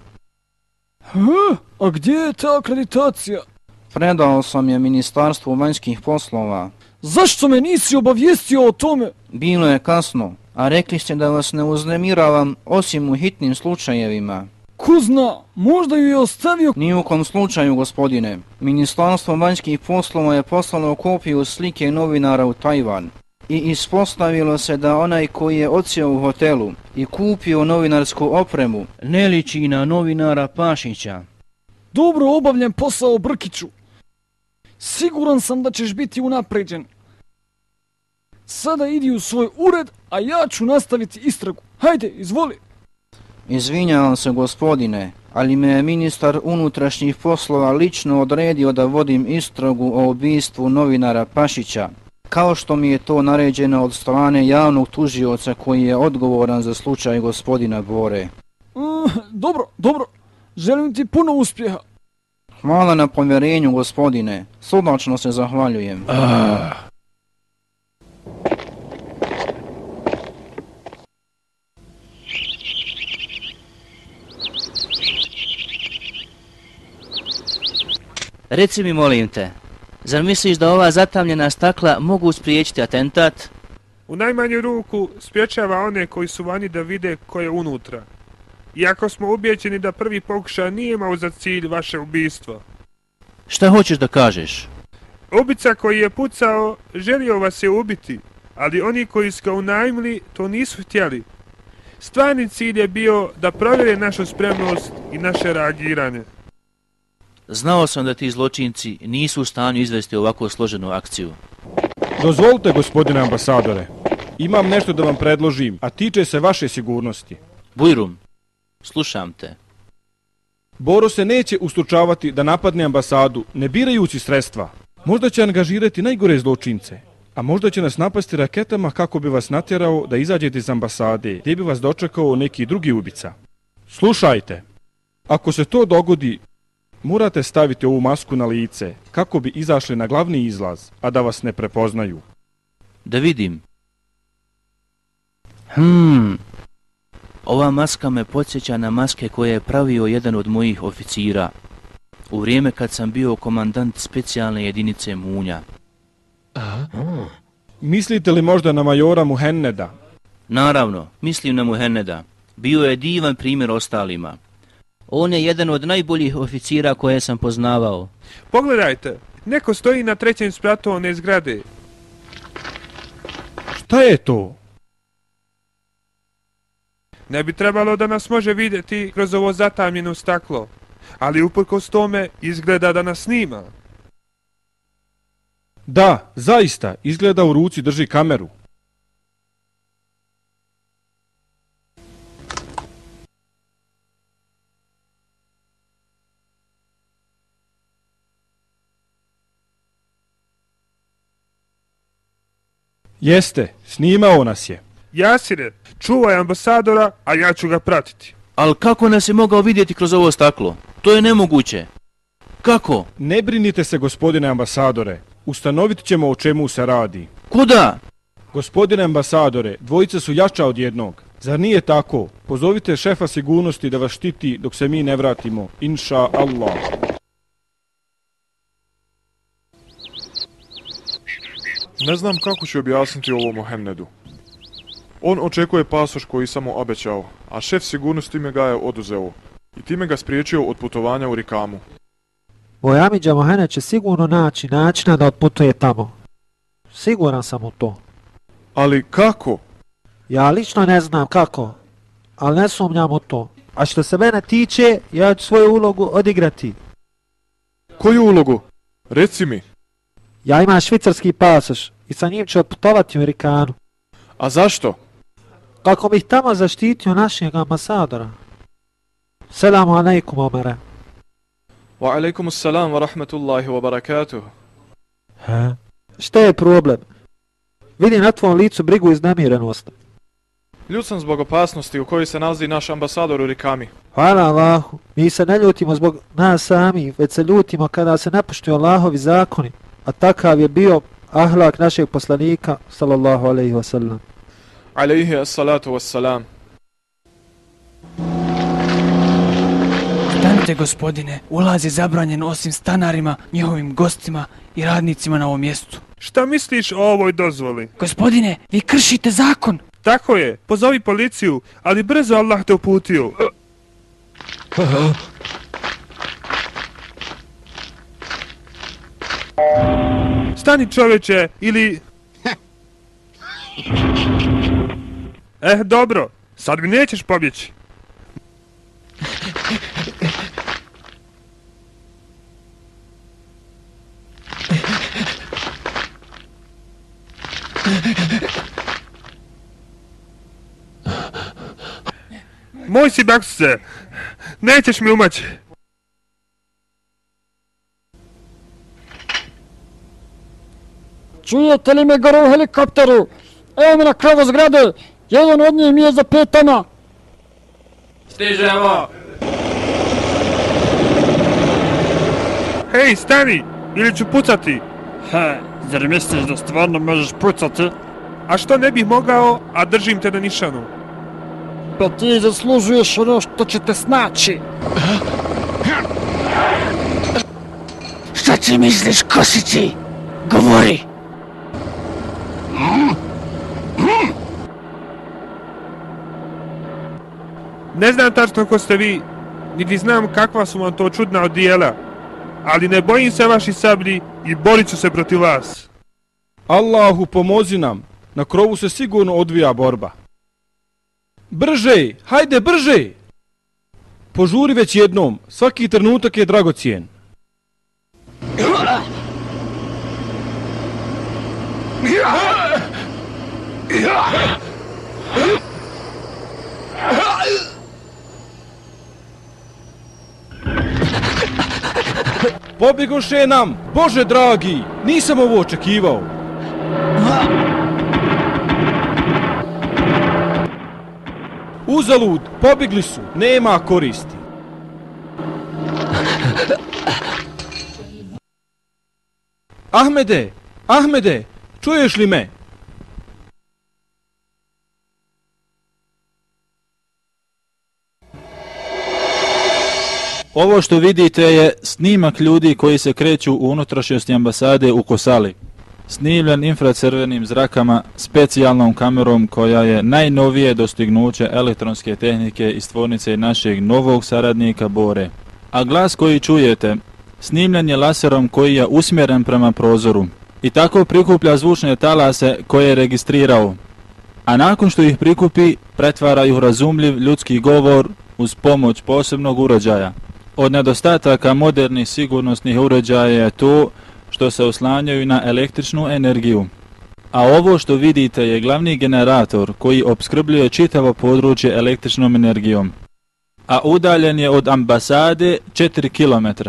A gdje je ta akreditacija? Predao sam je Ministarstvu vanjskih poslova. Zašto me nisi obavijestio o tome? Bilo je kasno, a rekli ste da vas ne uznemiravam osim u hitnim slučajevima. Ko zna, možda ju je ostavio... Ni u kom slučaju, gospodine. Ministarstvo vanjskih poslova je poslalo kopiju slike novinara u Tajvan. I ispostavilo se da onaj koji je odsjeo u hotelu i kupio novinarsku opremu ne liči na novinara Pašića. Dobro obavljen posao, Brkiću. Siguran sam da ćeš biti unapređen. Sada idi u svoj ured, a ja ću nastaviti istragu. Hajde, izvoli. Izvinjavam se, gospodine, ali me je ministar unutrašnjih poslova lično odredio da vodim istragu o ubistvu novinara Pašića, kao što mi je to naređeno od strane javnog tužioca koji je odgovoran za slučaj gospodina Bore. Dobro. Želim ti puno uspjeha. Hvala na povjerenju, gospodine. Srdačno se zahvaljujem. Reci mi, molim te, zar misliš da ova zatamljena stakla mogu spriječiti atentat? U najmanju ruku spriječava one koji su vani da vide ko je unutra. Iako smo ubijeđeni da prvi pokušaj nije imao za cilj vaše ubistvo. Šta hoćeš da kažeš? Ubica koji je pucao želio vas je ubiti, ali oni koji su ga unajmili to nisu htjeli. Stvarni cilj je bio da provjere našu spremnost i naše reagiranje. Znao sam da ti zločinci nisu u stanju izvesti ovako složenu akciju. Dozvolite, gospodine ambasadore. Imam nešto da vam predložim, a tiče se vaše sigurnosti. Bujrum, slušam te. Boro se neće ustručavati da napadne ambasadu, ne birajući sredstva. Možda će angažirati najgore zločince, a možda će nas napasti raketama kako bi vas natjerao da izađete iz ambasade, gdje bi vas dočekao neki drugi ubica. Slušajte, ako se to dogodi, morate staviti ovu masku na lice, kako bi izašli na glavni izlaz, a da vas ne prepoznaju. Da vidim. Ova maska me podsjeća na maske koje je pravio jedan od mojih oficira, u vrijeme kad sam bio komandant specijalne jedinice Munja. Mislite li možda na majora Muhenneda? Naravno, mislim na Muhenneda. Bio je divan primjer ostalima. On je jedan od najboljih oficira koje sam poznavao. Pogledajte, neko stoji na 3. spratu one zgrade. Šta je to? Ne bi trebalo da nas može vidjeti kroz ovo zatamljeno staklo, ali uprkos tome izgleda da nas snima. Da, zaista, izgleda u ruci drži kameru. Jeste, snimao nas je. Jasire, čuvaj ambasadora, a ja ću ga pratiti. Al kako nas je mogao vidjeti kroz ovo staklo? To je nemoguće. Kako? Ne brinite se, gospodine ambasadore. Ustanovit ćemo o čemu se radi. Kuda? Gospodine ambasadore, dvojice su jača od jednog. Zar nije tako? Pozovite šefa sigurnosti da vas štiti dok se mi ne vratimo. Inša Allah. Ne znam kako ću objasniti ovo Mohamedu. On očekuje pasoš koji sam mu obećao, a šef sigurnosti me ga je oduzeo i time ga spriječio od putovanja u Rikamu. Moj amidža Mohamed će sigurno naći načina da otputuje tamo. Siguran sam u to. Ali kako? Ja lično ne znam kako, ali ne sumnjam u to. A što se mene tiče, ja ću svoju ulogu odigrati. Koju ulogu? Reci mi. Ja imam švicarski pasoš i sa njim ću otputovati u Rikanu. A zašto? Kako bih tamo zaštitio našeg ambasadora. Selamu alaikum, Omere. Wa alaikum salam wa rahmatullahi wa barakatuh. Šta je problem? Vidim na tvom licu brigu i iznemirenost. Ljut sam zbog opasnosti u kojoj se nalazi naš ambasador u Rikami. Hvala Allahu. Mi se ne ljutimo zbog nas sami, već se ljutimo kada se napuštuju Allahovi zakoni. A takav je bio ahlak našeg poslanika, sallallahu alaihi wa sallam. Alaihi assalatu wassalam. Stanite, gospodine, ulaz je zabranjen osim stanarima, njihovim gostima i radnicima na ovom mjestu. Šta misliš o ovoj dozvoli? Gospodine, vi kršite zakon. Tako je, pozovi policiju, ali brzo Allah te uputio. Stani, čoveče, ili... Dobro, sad mi nećeš pobjeći. Moj si, Baksuse, nećeš mi umaći. Čujete li me gore u helikopteru? Evo mi na krovu zgrade. Jedan od njih mi je za 5 tona. Stižemo! Hej, stani, ili ću pucati. Zar misliš da stvarno možeš pucati? A što ne bih mogao, a držim te na nišanu? Pa ti zaslužuješ ono što će te snaći. Šta ti misliš, Kosici? Govori! Ne znam tačno ko ste vi, niti znam kakva su vam to čudna odijela, ali ne bojim se vaši sablji i borit ću se protiv vas. Allahu, pomozi nam, na krovu se sigurno odvija borba. Brže, hajde brže! Požuri već jednom, svaki trenutak je dragocijen. Pobjegoše nam, Bože dragi, nisam ovo očekivao. Uzalud, pobjegli su, nema koristi. Ahmede, Ahmede, čuješ li me? Ovo što vidite je snimak ljudi koji se kreću u unutrašnjosti ambasade u Kosali. Snimljen infracrvenim zrakama, specijalnom kamerom koja je najnovije dostignuće elektronske tehnike iz tvornice našeg novog saradnika Bore. A glas koji čujete, snimljen je laserom koji je usmjeren prema prozoru i tako prikuplja zvučne talase koje je registrirao. A nakon što ih prikupi, pretvara ih u razumljiv ljudski govor uz pomoć posebnog uređaja. Od nedostataka modernih sigurnosnih uređaja je to što se oslanjaju na električnu energiju. A ovo što vidite je glavni generator koji opskrbljuje čitavo područje električnom energijom. A udaljen je od ambasade 4 km.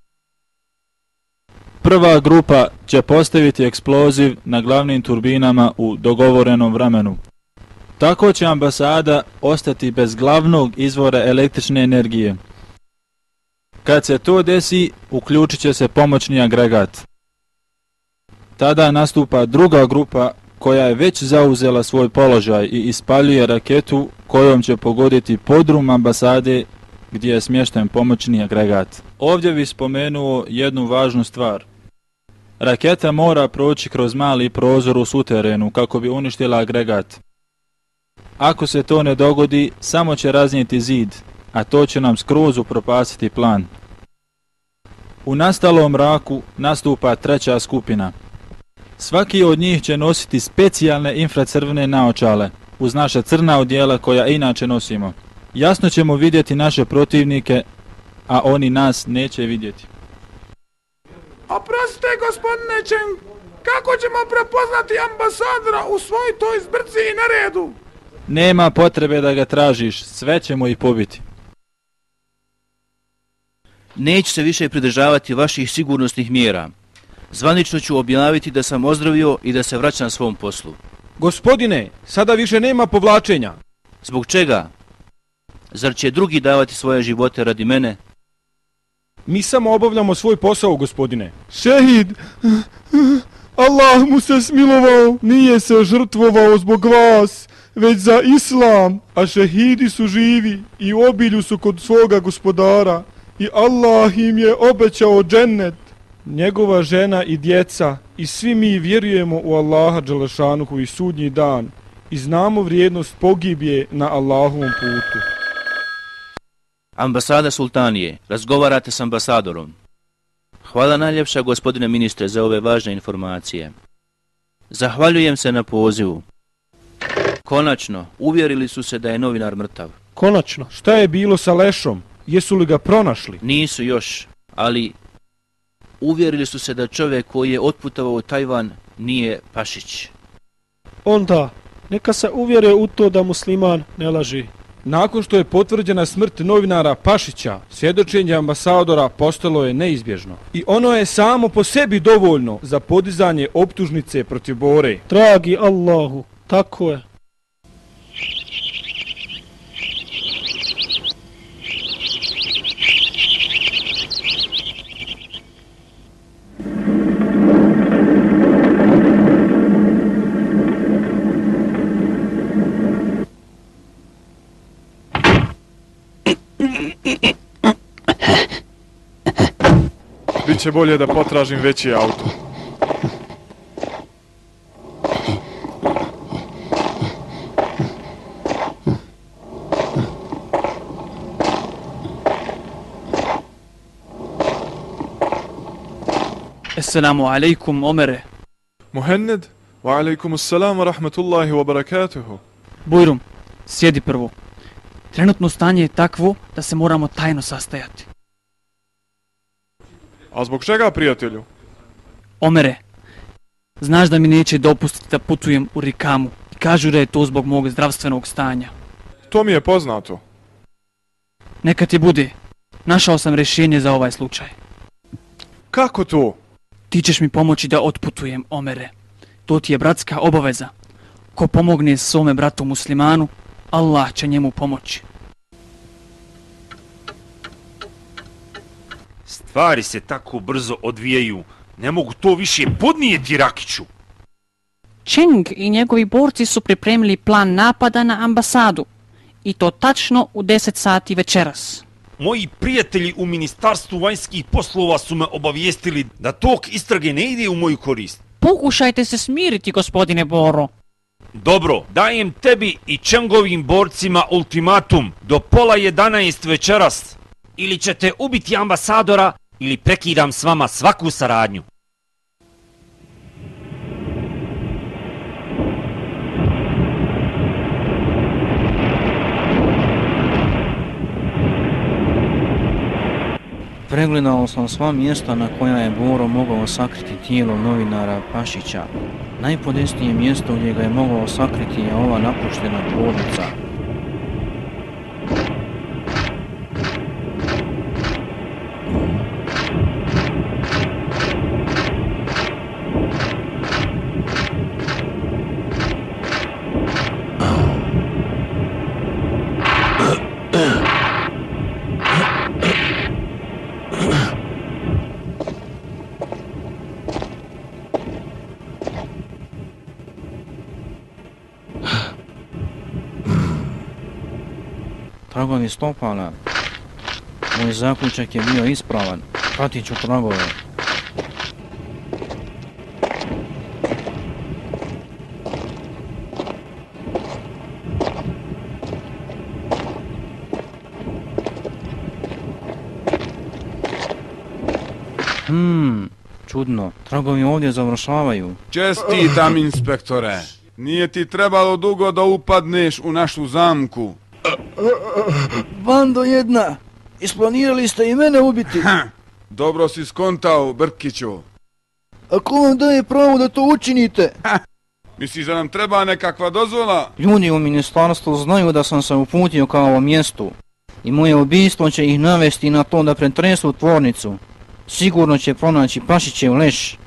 Prva grupa će postaviti eksploziv na glavnim turbinama u dogovorenom vremenu. Tako će ambasada ostati bez glavnog izvora električne energije. Kad se to desi, uključit će se pomoćni agregat. Tada nastupa druga grupa koja je već zauzela svoj položaj i ispaljuje raketu kojom će pogoditi podrum ambasade gdje je smješten pomoćni agregat. Ovdje bih spomenuo jednu važnu stvar. Raketa mora proći kroz mali prozor u suterenu kako bi uništila agregat. Ako se to ne dogodi, samo će raznijeti zid, a to će nam skroz upropastiti plan. U nastalom mraku nastupa treća skupina. Svaki od njih će nositi specijalne infracrvene naočale, uz naša crna odjela koja inače nosimo. Jasno ćemo vidjeti naše protivnike, a oni nas neće vidjeti. Oprostite, gospodine Čeng, kako ćemo prepoznati ambasadora u svoj toj zbrci i neredu? Nema potrebe da ga tražiš, sve ćemo ih pobiti. Neću se više pridržavati vaših sigurnosnih mjera. Zvanično ću objaviti da sam ozdravio i da se vraćam svom poslu. Gospodine, sada više nema povlačenja. Zbog čega? Zar će drugi davati svoje živote radi mene? Mi samo obavljamo svoj posao, gospodine. Šehid! Allah mu se smilovao, nije se žrtvovao zbog vas, već za islam, a šehidi su živi i u obilju su kod svoga gospodara i Allah im je obećao džennet. Njegova žena i djeca i svi mi vjerujemo u Allaha Đelešanuhu i sudnji dan i znamo vrijednost pogibje na Allahovom putu. Ambasada Sultanije, razgovarate s ambasadorom. Hvala najljepša, gospodine ministre, za ove važne informacije. Zahvaljujem se na pozivu. Konačno, uvjerili su se da je novinar mrtav. Konačno, šta je bilo sa Lešom? Jesu li ga pronašli? Nisu još, ali uvjerili su se da čovjek koji je otputovao u Tajvan nije Pašić. Onda, neka se uvjere u to da musliman ne laži. Nakon što je potvrđena smrt novinara Pašića, svjedočenje ambasadora postalo je neizbježno. I ono je samo po sebi dovoljno za podizanje optužnice protiv Bore. Dragi Allahu, tako je. Biće bolje da potražim veći auto. Assalamu alaikum, Omere. Muhenned, wa alaikum assalam wa rahmatullahi wa barakatuhu. Bujrum, sjedi prvo. Trenutno stanje je takvo da se moramo tajno sastajati. A zbog čega, prijatelju? Omere, znaš da mi neće dopustiti da putujem u Rikamu i kažu da je to zbog mog zdravstvenog stanja. To mi je poznato. Neka ti bude. Našao sam rješenje za ovaj slučaj. Kako to? Ti ćeš mi pomoći da otputujem, Omere. To ti je bratska obaveza. Ko pomogne svome bratu muslimanu, Allah će njemu pomoći. Stvari se tako brzo odvijaju. Ne mogu to više podnijeti, Rakiću. Čeng i njegovi borci su pripremili plan napada na ambasadu. I to tačno u 10 sati večeras. Moji prijatelji u Ministarstvu vanjskih poslova su me obavijestili da tok istrage ne ide u moju korist. Pokušajte se smiriti, gospodine Boro. Dobro, dajem tebi i Čengovim borcima ultimatum do 10:30 večeras. Ili ćete ubiti ambasadora, ili prekidam s vama svaku saradnju. Pregledao sam sva mjesta na koja je Boro mogao sakriti tijelo novinara Pašića. Najpodesnije mjesto gdje ga je mogao sakriti je ova napuštena tvornica. Tragovi stopala. Moj zaključak je bio ispravan. Pratit ću tragove. Čudno. Tragovi ovdje završavaju. Čestitam, inspektore. Nije ti trebalo dugo da upadneš u našu zamku. Bando jedna! Isplanirali ste i mene ubiti. Dobro si skontao, Brkiću. A ko vam daje pravo da to učinite? Misliš da nam treba nekakva dozvola? Ljudi u ministarstvu znaju da sam se uputio ka ovom mjestu. I moje ubijstvo će ih navesti na to da pretresu tvornicu. Sigurno će pronaći Pašićev leš.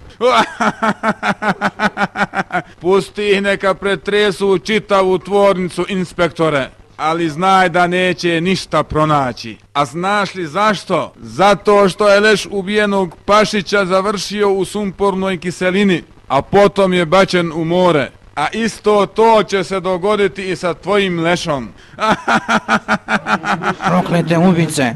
Pusti ih neka pretresu čitavu tvornicu, inspektore. Ali znaj da neće ništa pronaći. A znaš li zašto? Zato što je leš ubijenog Pašića završio u sumpornoj kiselini, a potom je bačen u more. A isto to će se dogoditi i sa tvojim lešom. Proklete ubice!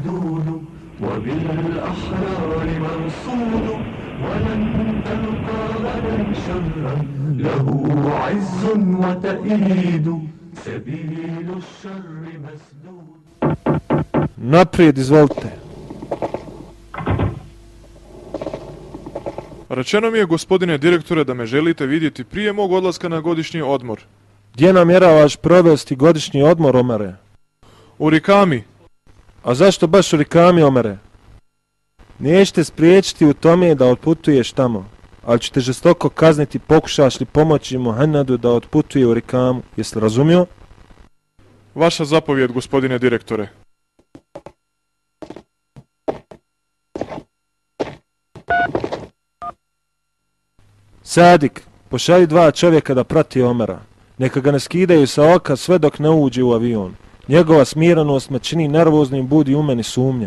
Naprijed, izvolite. Rečeno mi je, gospodine direktore, da me želite vidjeti prije mog odlaska na godišnji odmor. Gdje namjeravaš provesti godišnji odmor, Omere? U Rikami. A zašto baš u Rikami, Omere? Nećete spriječiti u tome da otputuješ tamo, ali ćete žestoko kazniti pokušaš li pomoći Muhammedu da otputuje u Rikamu. Jesi li razumio? Vaša zapovjed, gospodine direktore. Sadik, pošalji 2 čovjeka da prati Omera. Neka ga ne skidaju sa oka sve dok ne uđe u avion. Njegova smirenost me čini nervoznim, budi u meni sumnja.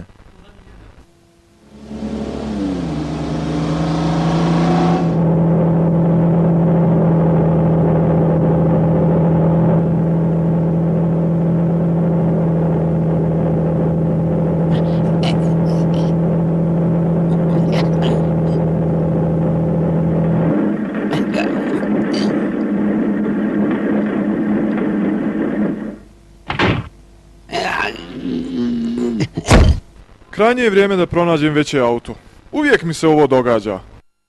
Krajnje je vrijeme da pronađem veće auto. Uvijek mi se ovo događa.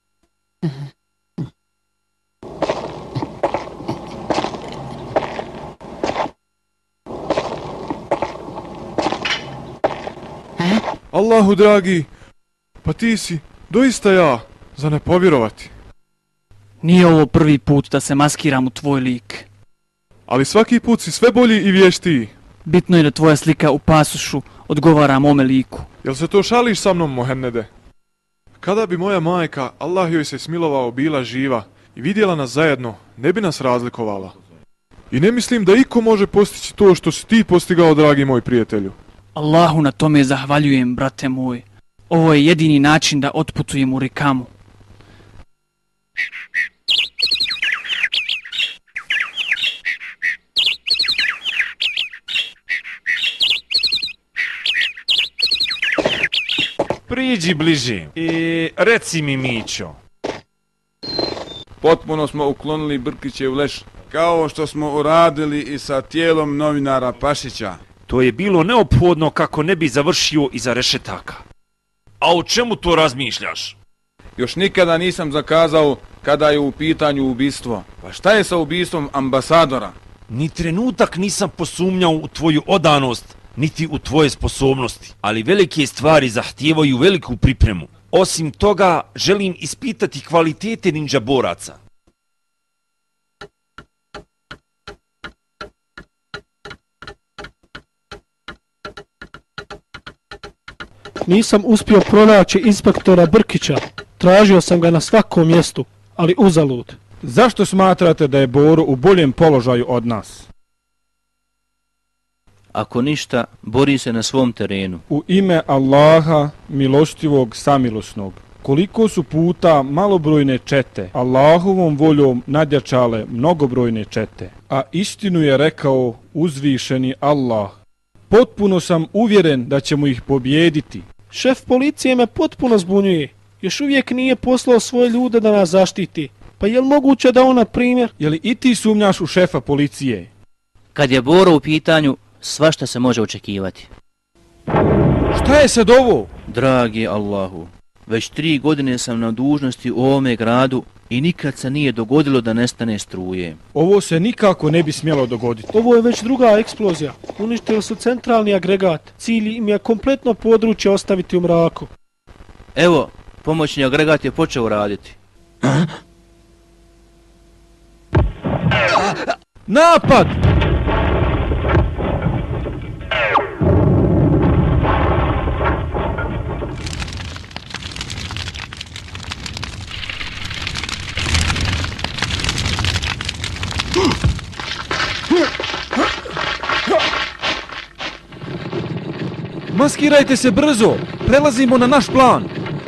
Allahu dragi, pa ti si, doista ja, za ne povjerovati. Nije ovo prvi put da se maskiram u tvoj lik. Ali svaki put si sve bolji i vještiji. Bitno je da tvoja slika u pasušu odgovara mome liku. Jel se to šališ sa mnom, Muhammede? Kada bi moja majka, Allah joj se smilovao, bila živa i vidjela nas zajedno, ne bi nas razlikovala. I ne mislim da iko može postići to što si ti postigao, dragi moj prijatelju. Allahu na tome zahvaljujem, brate moj. Ovo je jedini način da otputujem u Rikamu. Priđi bliži i reci mi, Mićo. Potpuno smo uklonili Brkićev leš, kao što smo uradili i sa tijelom novinara Pašića. To je bilo neophodno kako ne bi završio iza rešetaka. A o čemu to razmišljaš? Još nikada nisam zakazao kada je u pitanju ubistvo. Pa šta je sa ubistvom ambasadora? Ni trenutak nisam posumnjao u tvoju odanost niti u tvoje sposobnosti, ali velike stvari zahtijevaju veliku pripremu. Osim toga, želim ispitati kvalitete ninja boraca. Nisam uspio pronaći inspektora Brkića. Tražio sam ga na svakom mjestu, ali uzalud. Zašto smatrate da je Boro u boljem položaju od nas? Ako ništa, bori se na svom terenu. U ime Allaha, milostivog, samilosnog. Koliko su puta malobrojne čete Allahovom voljom nadjačale mnogobrojne čete, a istinu je rekao uzvišeni Allah. Potpuno sam uvjeren da ćemo ih pobijediti. Šef policije me potpuno zbunjuje. Još uvijek nije poslao svoje ljude da nas zaštiti. Pa je li moguće da on, na primjer... Je li i ti sumnjaš u šefa policije? Kad je Boro u pitanju, svašta se može očekivati. Šta je sad ovo? Dragi Allahu, već 3 godine sam na dužnosti u ovome gradu i nikad se nije dogodilo da nestane struje. Ovo se nikako ne bi smjelo dogoditi. Ovo je već druga eksplozija. Uništili su centralni agregat. Cilj im je kompletno područje ostaviti u mraku. Evo, pomoćni agregat je počeo raditi. Napad! Maskirajte se brzo! Prelazimo na naš plan!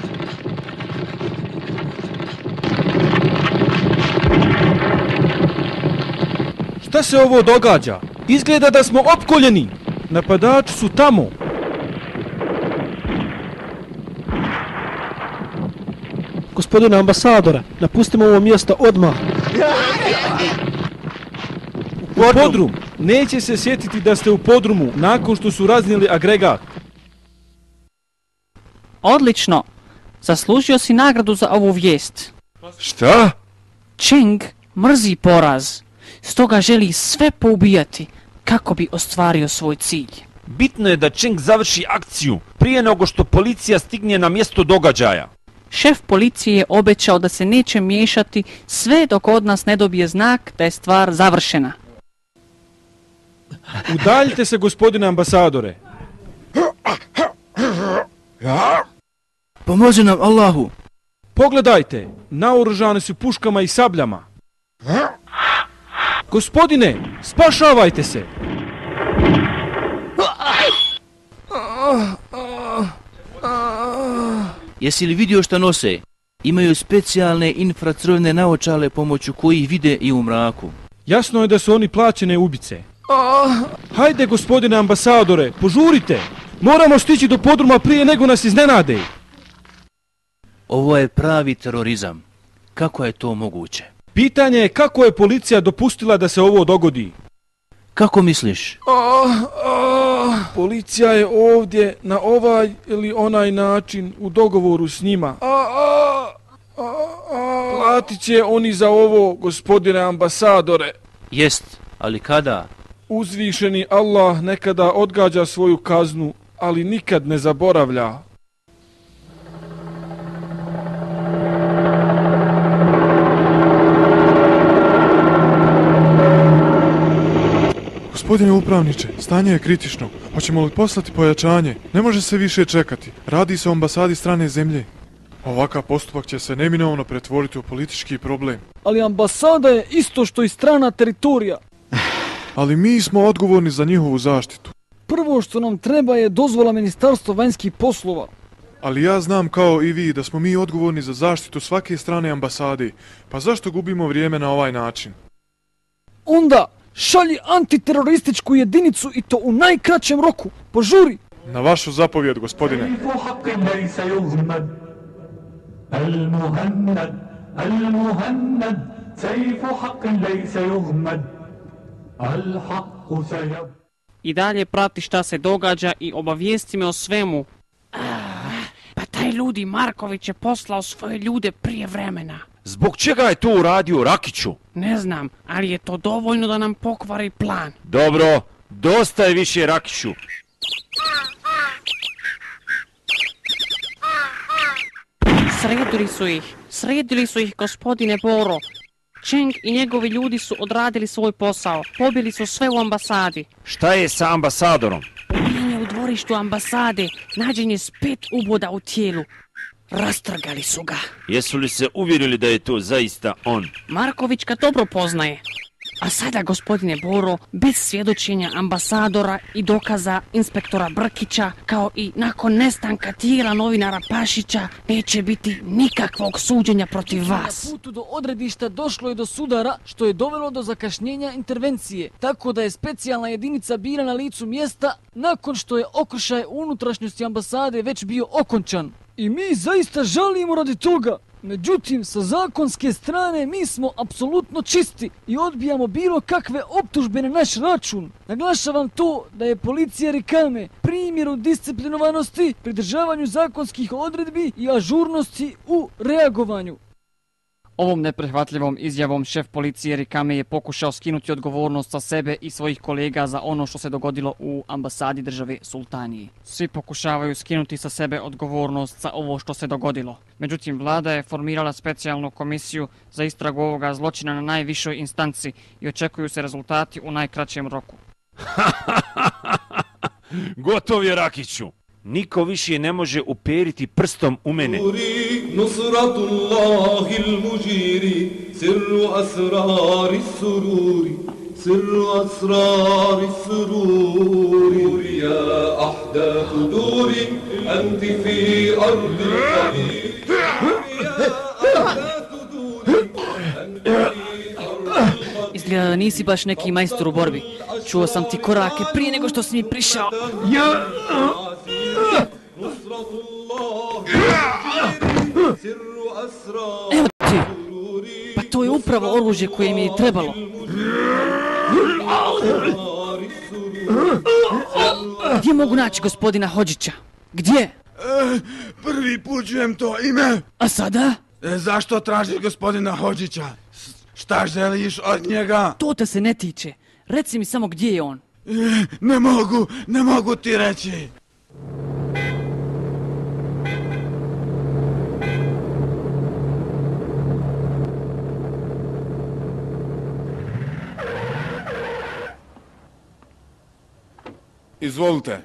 Šta se ovo događa? Izgleda da smo opkoljeni! Napadači su tamo! Gospodine ambasadore, napustimo ovo mjesto odmah. U podrum! Neće se sjetiti da ste u podrumu nakon što su raznijeli agregat. Odlično! Zaslužio si nagradu za ovu vijest. Šta? Cheng mrzi poraz. Stoga želi sve poubijati kako bi ostvario svoj cilj. Bitno je da Cheng završi akciju prije nego što policija stigne na mjesto događaja. Šef policije je obećao da se neće miješati sve dok od nas ne dobije znak da je stvar završena. Udaljite se, gospodine ambasadore. Pomozi nam Allahu. Pogledajte, naoružani su puškama i sabljama. Gospodine, spašavajte se! Jesi li vidio šta nose? Imaju specijalne infracrvene naočale pomoću kojih vide i u mraku. Jasno je da su oni plaćene ubice. Hajde, gospodine ambasadore, požurite! Moramo stići do podruma prije nego nas iznenade. Ovo je pravi terorizam. Kako je to moguće? Pitanje je kako je policija dopustila da se ovo dogodi. Kako misliš? Policija je ovdje na ovaj ili onaj način u dogovoru s njima. Platit će oni za ovo, gospodine ambasadore. Jest, ali kada? Uzvišeni Allah nekada odgađa svoju kaznu, ali nikad ne zaboravlja. Gospodine upravniče, stanje je kritično. Hoćemo li poslati pojačanje? Ne može se više čekati. Radi se o ambasadi strane zemlje. Ovakav postupak će se neminovno pretvoriti u politički problem. Ali ambasada je isto što i strana teritorija. Ali mi smo odgovorni za njihovu zaštitu. Prvo što nam treba je dozvola Ministarstva vanjskih poslova. Ali ja znam kao i vi da smo mi odgovorni za zaštitu svake strane ambasade. Pa zašto gubimo vrijeme na ovaj način? Onda šalji antiterorističku jedinicu i to u najkraćem roku. Požuri! Na vašu zapovjed, gospodine. I dalje prati šta se događa i obavijesti me o svemu. Pa taj ludi Marković je poslao svoje ljude prije vremena. Zbog čega je to uradio Rakiću? Ne znam, ali je to dovoljno da nam pokvari plan. Dobro, dosta je više Rakiću. Sredili su ih, gospodine Boro. Cheng i njegovi ljudi su odradili svoj posao. Pobili su sve u ambasadi. Šta je sa ambasadorom? Ubijen je u dvorištu ambasade. Nađen je s 5 uboda u tijelu. Rastrgali su ga. Jesu li se uvjerili da je to zaista on? Marković ga dobro poznaje. A sada, gospodine Boro, bez svjedočenja ambasadora i dokaza inspektora Brkića, kao i nakon nestanka tijela novinara Pašića, neće biti nikakvog suđenja protiv vas. Na putu do odredišta došlo je do sudara, što je dovelo do zakašnjenja intervencije, tako da je specijalna jedinica bila na licu mjesta nakon što je okršaj unutrašnjosti ambasade već bio okončan. I mi zaista žalimo radi toga. Međutim, sa zakonske strane mi smo apsolutno čisti i odbijamo bilo kakve optužbe na naš račun. Naglašavam to da je policija Rikame primjer u disciplinovanosti, pridržavanju zakonskih odredbi i ažurnosti u reagovanju. Ovom neprihvatljivom izjavom šef policije Rikame je pokušao skinuti odgovornost sa sebe i svojih kolega za ono što se dogodilo u ambasadi države Sultanije. Svi pokušavaju skinuti sa sebe odgovornost za ovo što se dogodilo. Međutim, vlada je formirala specijalnu komisiju za istragu ovoga zločina na najvišoj instanci i očekuju se rezultati u najkraćem roku. Gotov je, Rakiću. Niko više ne može uperiti prstom u mene. Izgleda da nisi baš neki majstor u borbi. Čuo sam ti korake prije nego što si mi prišao. Evo ti! Pa to je upravo oružje koje mi je trebalo. Gdje mogu naći gospodina Hodžića? Gdje? Prvi put čujem to ime. A sada? Zašto tražiš gospodina Hodžića? Šta želiš od njega? To te se ne tiče. Reci mi samo gdje je on. Ne mogu ti reći. Izvolite.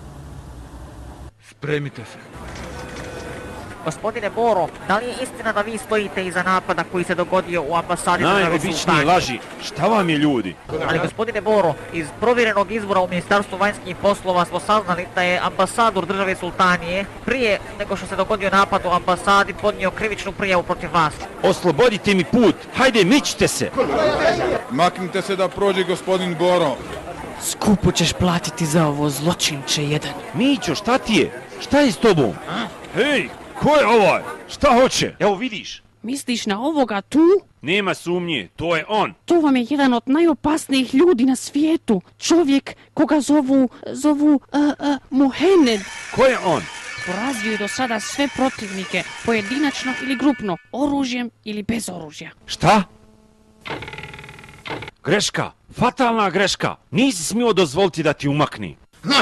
Spremite se. Gospodine Boro, da li je istina da vi stojite iza napada koji se dogodio u ambasadi države Sultanije? Najobičnije laži. Šta vam je, ljudi? Ali gospodine Boro, iz provjerenog izvora u Ministarstvu vanjskih poslova smo saznali da je ambasador države Sultanije prije nego što se dogodio napad u ambasadi podnio krivičnu prijavu protiv vas. Oslobodite mi put. Hajde, mičite se. Maknite se da prođe gospodin Boro. Skupo ćeš platiti za ovo, zločinče jedan. Mićo, šta ti je? Šta je s tobom? Hej, ko je ovaj? Šta hoće? Evo vidiš. Misliš na ovoga tu? Nema sumnje, to je on. To vam je jedan od najopasnijih ljudi na svijetu. Čovjek koga zovu Mohamed. Ko je on? Porazio je do sada sve protivnike, pojedinačno ili grupno, oružjem ili bez oružja. Šta? Greška, fatalna greška. Nisi smio dozvoliti da ti umakni.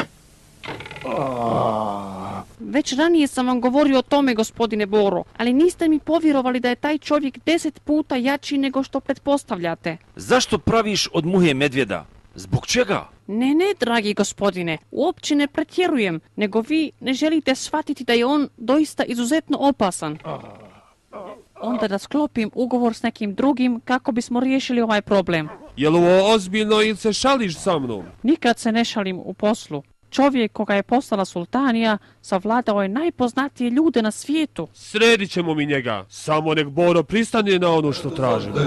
Već ranije sam vam govorio o tome, gospodine Boro, ali niste mi povjerovali da je taj čovjek 10 puta jači nego što pretpostavljate. Zašto praviš od muhe medvjeda? Zbog čega? Ne, dragi gospodine, uopće ne pretjerujem, nego vi ne želite shvatiti da je on doista izuzetno opasan. Onda da sklopim ugovor s nekim drugim kako bismo riješili ovaj problem. Je li ovo ozbiljno ili se šališ sa mnom? Nikad se ne šalim u poslu. Čovjek koga je poslala Sultanija savladao je najpoznatije ljude na svijetu. Sredit ćemo mi njega. Samo nek Boro pristane na ono što tražimo.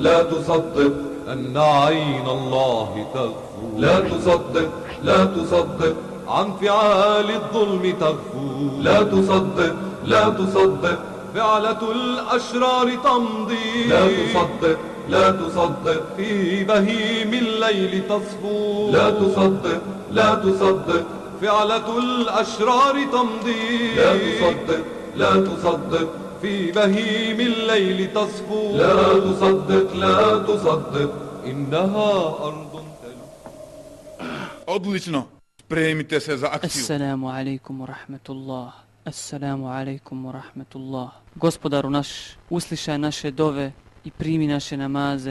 فعلة الأشرار تمضي لا تصدق لا تصدق في بهيم الليل تصفو لا تصدق لا تصدق فعلة الأشرار تمضي لا تصدق لا تصدق في بهيم الليل تصفو لا تصدق لا تصدق إنها أرض Odlično. Spremite se za akciju. Assalamu alaikum wa rahmetullah. Assalamu alaikum wa rahmetullah. Gospodaru naš, uslišaj naše dove i primi naše namaze.